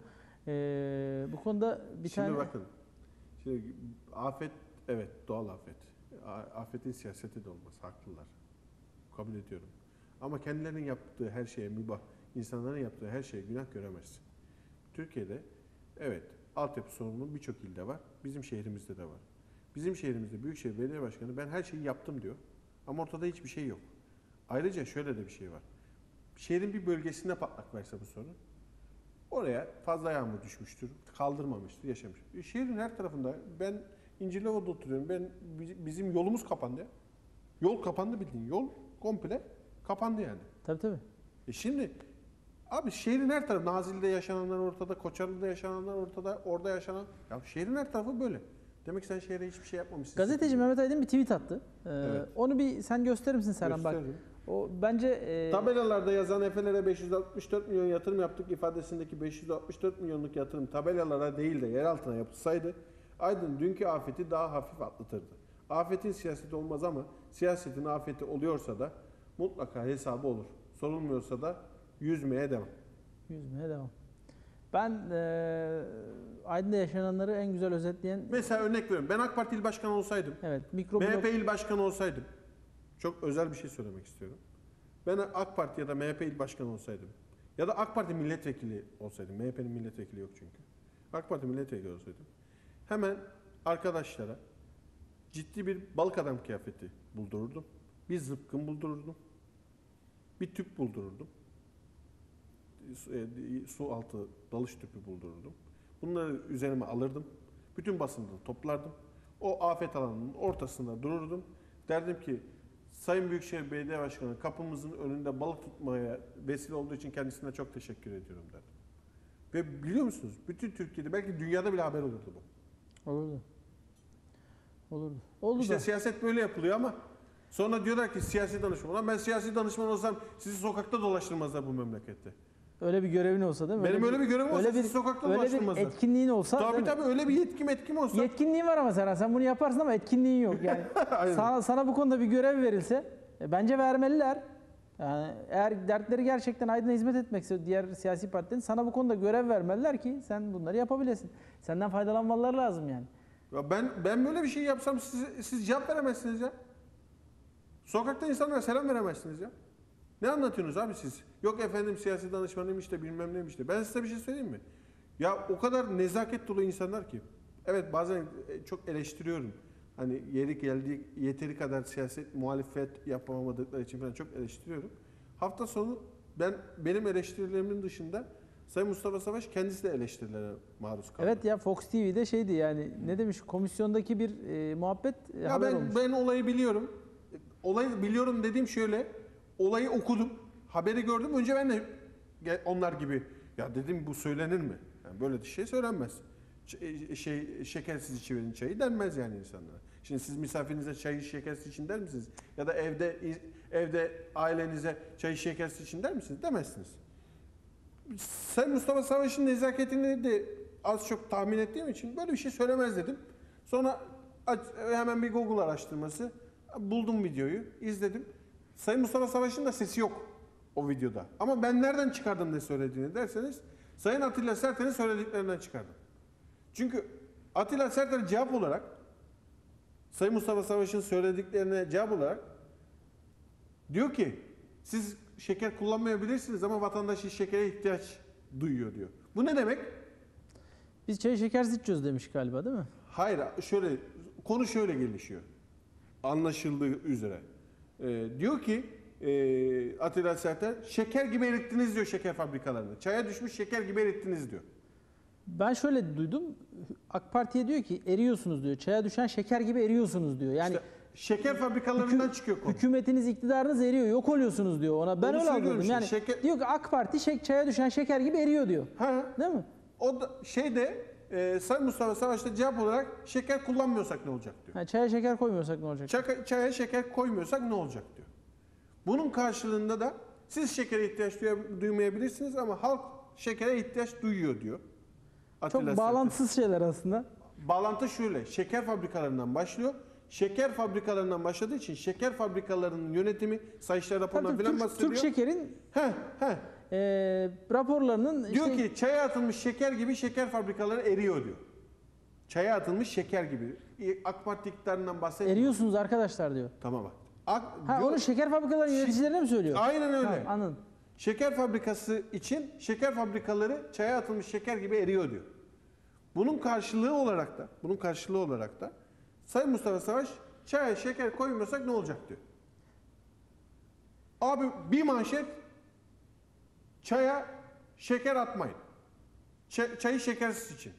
E, bu konuda bir Şimdi tane... bakın. Şimdi afet, evet doğal afet. A- Afetin siyaseti de olmaz. Haklılar. Kabul ediyorum. Ama kendilerinin yaptığı her şeye mübah, insanların yaptığı her şeye günah göremezsin. Türkiye'de evet altyapı sorunu birçok ilde var. Bizim şehrimizde de var. Bizim şehrimizde Büyükşehir Belediye Başkanı ben her şeyi yaptım diyor. Ama ortada hiçbir şey yok. Ayrıca şöyle de bir şey var. Şehrin bir bölgesinde patlak verse bu sorun. Oraya fazla yağmur düşmüştür, kaldırmamıştır, yaşamıştır. E, şehrin her tarafında, ben İncirlova'da oturuyorum, ben bizim yolumuz kapandı. Ya. Yol kapandı bildiğin, yol komple kapandı yani. Tabii tabii. E şimdi, abi şehrin her tarafı, Nazilli'de yaşananlar ortada, Koçarlı'da yaşananlar ortada, orada yaşanan, ya şehrin her tarafı böyle. Demek ki sen şehre hiçbir şey yapmamışsın. Gazeteci Mehmet Aydın bir tweet attı. Ee, Evet. Onu bir sen gösterir misin Serhan? Bak. Gösteririm. O bence e, Tabelalarda yazan Efe'lere beş yüz altmış dört milyon yatırım yaptık ifadesindeki beş yüz altmış dört milyonluk yatırım tabelalara değil de yer altına yapılsaydı Aydın dünkü afeti daha hafif atlatırdı. Afetin siyaseti olmaz ama siyasetin afeti oluyorsa da mutlaka hesabı olur. Sorulmuyorsa da yüzmeye devam. yüzmeye devam. Ben e, Aydın'da yaşananları en güzel özetleyen Mesela örnek veriyorum. Ben AK Parti il başkanı olsaydım, evet mikro M H blok- P il başkanı olsaydım, çok özel bir şey söylemek istiyorum. Ben AK Parti ya da M H P il başkanı olsaydım ya da AK Parti milletvekili olsaydım, M H P'nin milletvekili yok çünkü. AK Parti milletvekili olsaydım, hemen arkadaşlara ciddi bir balık adam kıyafeti buldururdum. Bir zıpkın buldururdum. Bir tüp buldururdum. Su, e, su altı dalış tüpü buldururdum. Bunları üzerime alırdım. Bütün basını toplardım. O afet alanının ortasında dururdum. Derdim ki Sayın Büyükşehir Belediye Başkanı kapımızın önünde balık tutmaya vesile olduğu için kendisine çok teşekkür ediyorum derdim. Ve biliyor musunuz? Bütün Türkiye'de belki dünyada bile haber olurdu bu. olurdu. Olurdu. Oldu İşte da. siyaset böyle yapılıyor ama sonra diyorlar ki siyasi danışman. Ulan ben siyasi danışman olsam sizi sokakta dolaştırmazlar bu memlekette. Öyle bir görevin olsa değil mi? Benim öyle bir görevim olsa öyle sizi bir, sokakta öyle bir dolaştırmazlar. etkinliğin olsa değil Tabii mi? tabii öyle bir yetkim etkim olsa. Yetkinliğin var ama Serhan, sen bunu yaparsın ama etkinliğin yok yani. Aynen. sana, sana bu konuda bir görev verilse e, bence vermeliler. Yani eğer dertleri gerçekten Aydın'a hizmet etmekse diğer siyasi partilerin sana bu konuda görev vermeliler ki sen bunları yapabilesin. Senden faydalanmaları lazım yani. Ya ben ben böyle bir şey yapsam siz, siz cevap veremezsiniz ya. Sokakta insanlara selam veremezsiniz ya. Ne anlatıyorsunuz abi siz? Yok efendim siyasi danışmanıymış da bilmem neymiş de. Ben size bir şey söyleyeyim mi? Ya o kadar nezaket dolu insanlar ki. Evet bazen çok eleştiriyorum. Hani yeri geldiği yeteri kadar siyaset muhalefet yapamadıkları için falan çok eleştiriyorum. Hafta sonu ben benim eleştirilerimin dışında Sayın Mustafa Savaş kendisi de eleştirilere maruz kaldı. Evet ya Fox T V'de şeydi yani ne demiş komisyondaki bir e, muhabbet e, Ya haber ben olmuş. ben olayı biliyorum. Olayı biliyorum dediğim şöyle. Olayı okudum. Haberi gördüm. Önce ben de onlar gibi ya dedim bu söylenir mi? Yani böyle bir şey söylenmez. Ç- şey şekersiz içiverin çayı denmez yani insanlara. Şimdi siz misafirinize çayı şekersiz için der misiniz? Ya da evde evde ailenize çayı şekersiz için der misiniz? Demezsiniz. Sen Mustafa Savaş'ın nezaketini de az çok tahmin ettiğim için böyle bir şey söylemez dedim. Sonra hemen bir Google araştırması buldum videoyu, izledim. Sayın Mustafa Savaş'ın da sesi yok o videoda. Ama ben nereden çıkardım ne söylediğini derseniz Sayın Atilla Serter'in söylediklerinden çıkardım. Çünkü Atilla Serter cevap olarak Sayın Mustafa Savaş'ın söylediklerine cevap olarak diyor ki siz şeker kullanmayabilirsiniz ama vatandaş şekere ihtiyaç duyuyor diyor. Bu ne demek? Biz çayı şekersiz içiyoruz demiş galiba değil mi? Hayır şöyle konu şöyle gelişiyor. Anlaşıldığı üzere. Ee, diyor ki e, Atilla Serter şeker gibi erittiniz diyor şeker fabrikalarını. Çaya düşmüş şeker gibi erittiniz diyor. Ben şöyle duydum. AK Parti'ye diyor ki eriyorsunuz diyor. Çaya düşen şeker gibi eriyorsunuz diyor. Yani İşte şeker fabrikalarından hükü- çıkıyor konu. hükümetiniz, iktidarınız eriyor, yok oluyorsunuz diyor ona. Ben Onu öyle söylüyorum anladım. işte, Yani şeker- diyor ki AK Parti şek, çaya düşen şeker gibi eriyor diyor. Ha, Değil mi? o da şeyde e, Sayın Mustafa Savaş'ta cevap olarak şeker kullanmıyorsak ne olacak diyor. Ha, çaya şeker koymuyorsak ne olacak? Çaka- çaya şeker koymuyorsak ne olacak diyor. Bunun karşılığında da siz şekere ihtiyaç duya- duymayabilirsiniz ama halk şekere ihtiyaç duyuyor diyor. Atilla Çok Serter. bağlantısız şeyler aslında. Bağlantı şöyle, şeker fabrikalarından başlıyor. Şeker fabrikalarından başladığı için şeker fabrikalarının yönetimi Sayıştay raporundan Tabii, filan Türk, bahsediyor. Türk Şeker'in Heh, heh. e, raporlarının Diyor işte, ki çaya atılmış şeker gibi şeker fabrikaları eriyor diyor. Çaya atılmış şeker gibi. AK Parti iktidarından bahsediyor. eriyorsunuz arkadaşlar diyor. Tamam bak. Ak, Ha diyor- onu şeker fabrikalarının yöneticilerine mi söylüyor? Aynen öyle. Ha, anladım. Şeker fabrikası için şeker fabrikaları çaya atılmış şeker gibi eriyor diyor. Bunun karşılığı olarak da, bunun karşılığı olarak da Sayın Mustafa Savaş çaya şeker koymuyorsak ne olacak diyor. Abi bir manşet çaya şeker atmayın. Ç- çayı şekersiz için.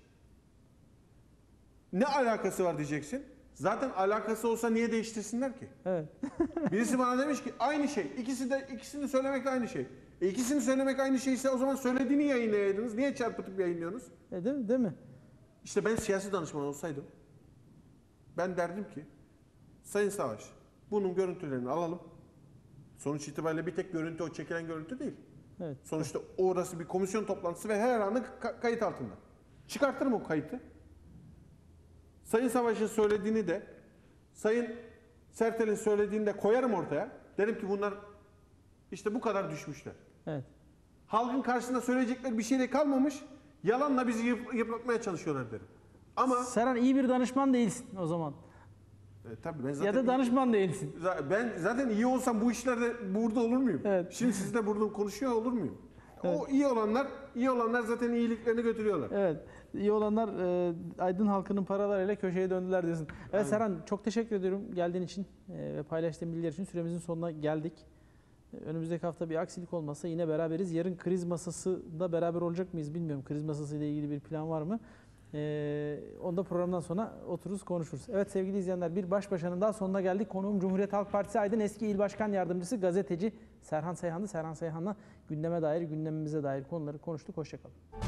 Ne alakası var diyeceksin. Zaten alakası olsa niye değiştirsinler ki? Evet. Birisi bana demiş ki aynı şey. İkisi de ikisini söylemek de aynı şey. E ikisini söylemek aynı şeyse o zaman söylediğini yayınlayaydınız. Niye çarpıtıp yayınlıyorsunuz? E, değil mi? Değil mi? İşte ben siyasi danışman olsaydım ben derdim ki Sayın Savaş bunun görüntülerini alalım. Sonuç itibariyle bir tek görüntü o çekilen görüntü değil. Evet. Sonuçta orası bir komisyon toplantısı ve her anı ka- kayıt altında. Çıkartırım o kayıtı. Sayın Savaş'ın söylediğini de Sayın Sertel'in söylediğini de koyarım ortaya. Derim ki bunlar işte bu kadar düşmüşler. Evet. Halkın karşısında söyleyecekleri bir şey de kalmamış. Yalanla bizi yıp- yıpratmaya çalışıyorlar derim. Ama Serhan iyi bir danışman değilsin o zaman. e, tabii ben zaten Ya da danışman değilsin. za- ben zaten iyi olsam bu işlerde burada olur muyum? Evet. Şimdi sizle burada konuşuyor olur muyum? Evet. O iyi olanlar, iyi olanlar zaten iyiliklerini götürüyorlar. Evet. İyi olanlar e, Aydın halkının paralarıyla köşeye döndüler diyorsun. Evet Aynen. Serhan çok teşekkür ediyorum geldiğin için e, ve paylaştığın bilgiler için. Süremizin sonuna geldik. E, önümüzdeki hafta bir aksilik olmazsa yine beraberiz. Yarın kriz masasında beraber olacak mıyız bilmiyorum. Kriz masası ile ilgili bir plan var mı? E, onu da programdan sonra otururuz konuşuruz. Evet sevgili izleyenler bir baş başanın daha sonuna geldik. Konuğum Cumhuriyet Halk Partisi Aydın eski İl Başkan Yardımcısı gazeteci Serhan Seyhan'dı. Serhan Seyhan'la gündeme dair, gündemimize dair konuları konuştuk. Hoşçakalın.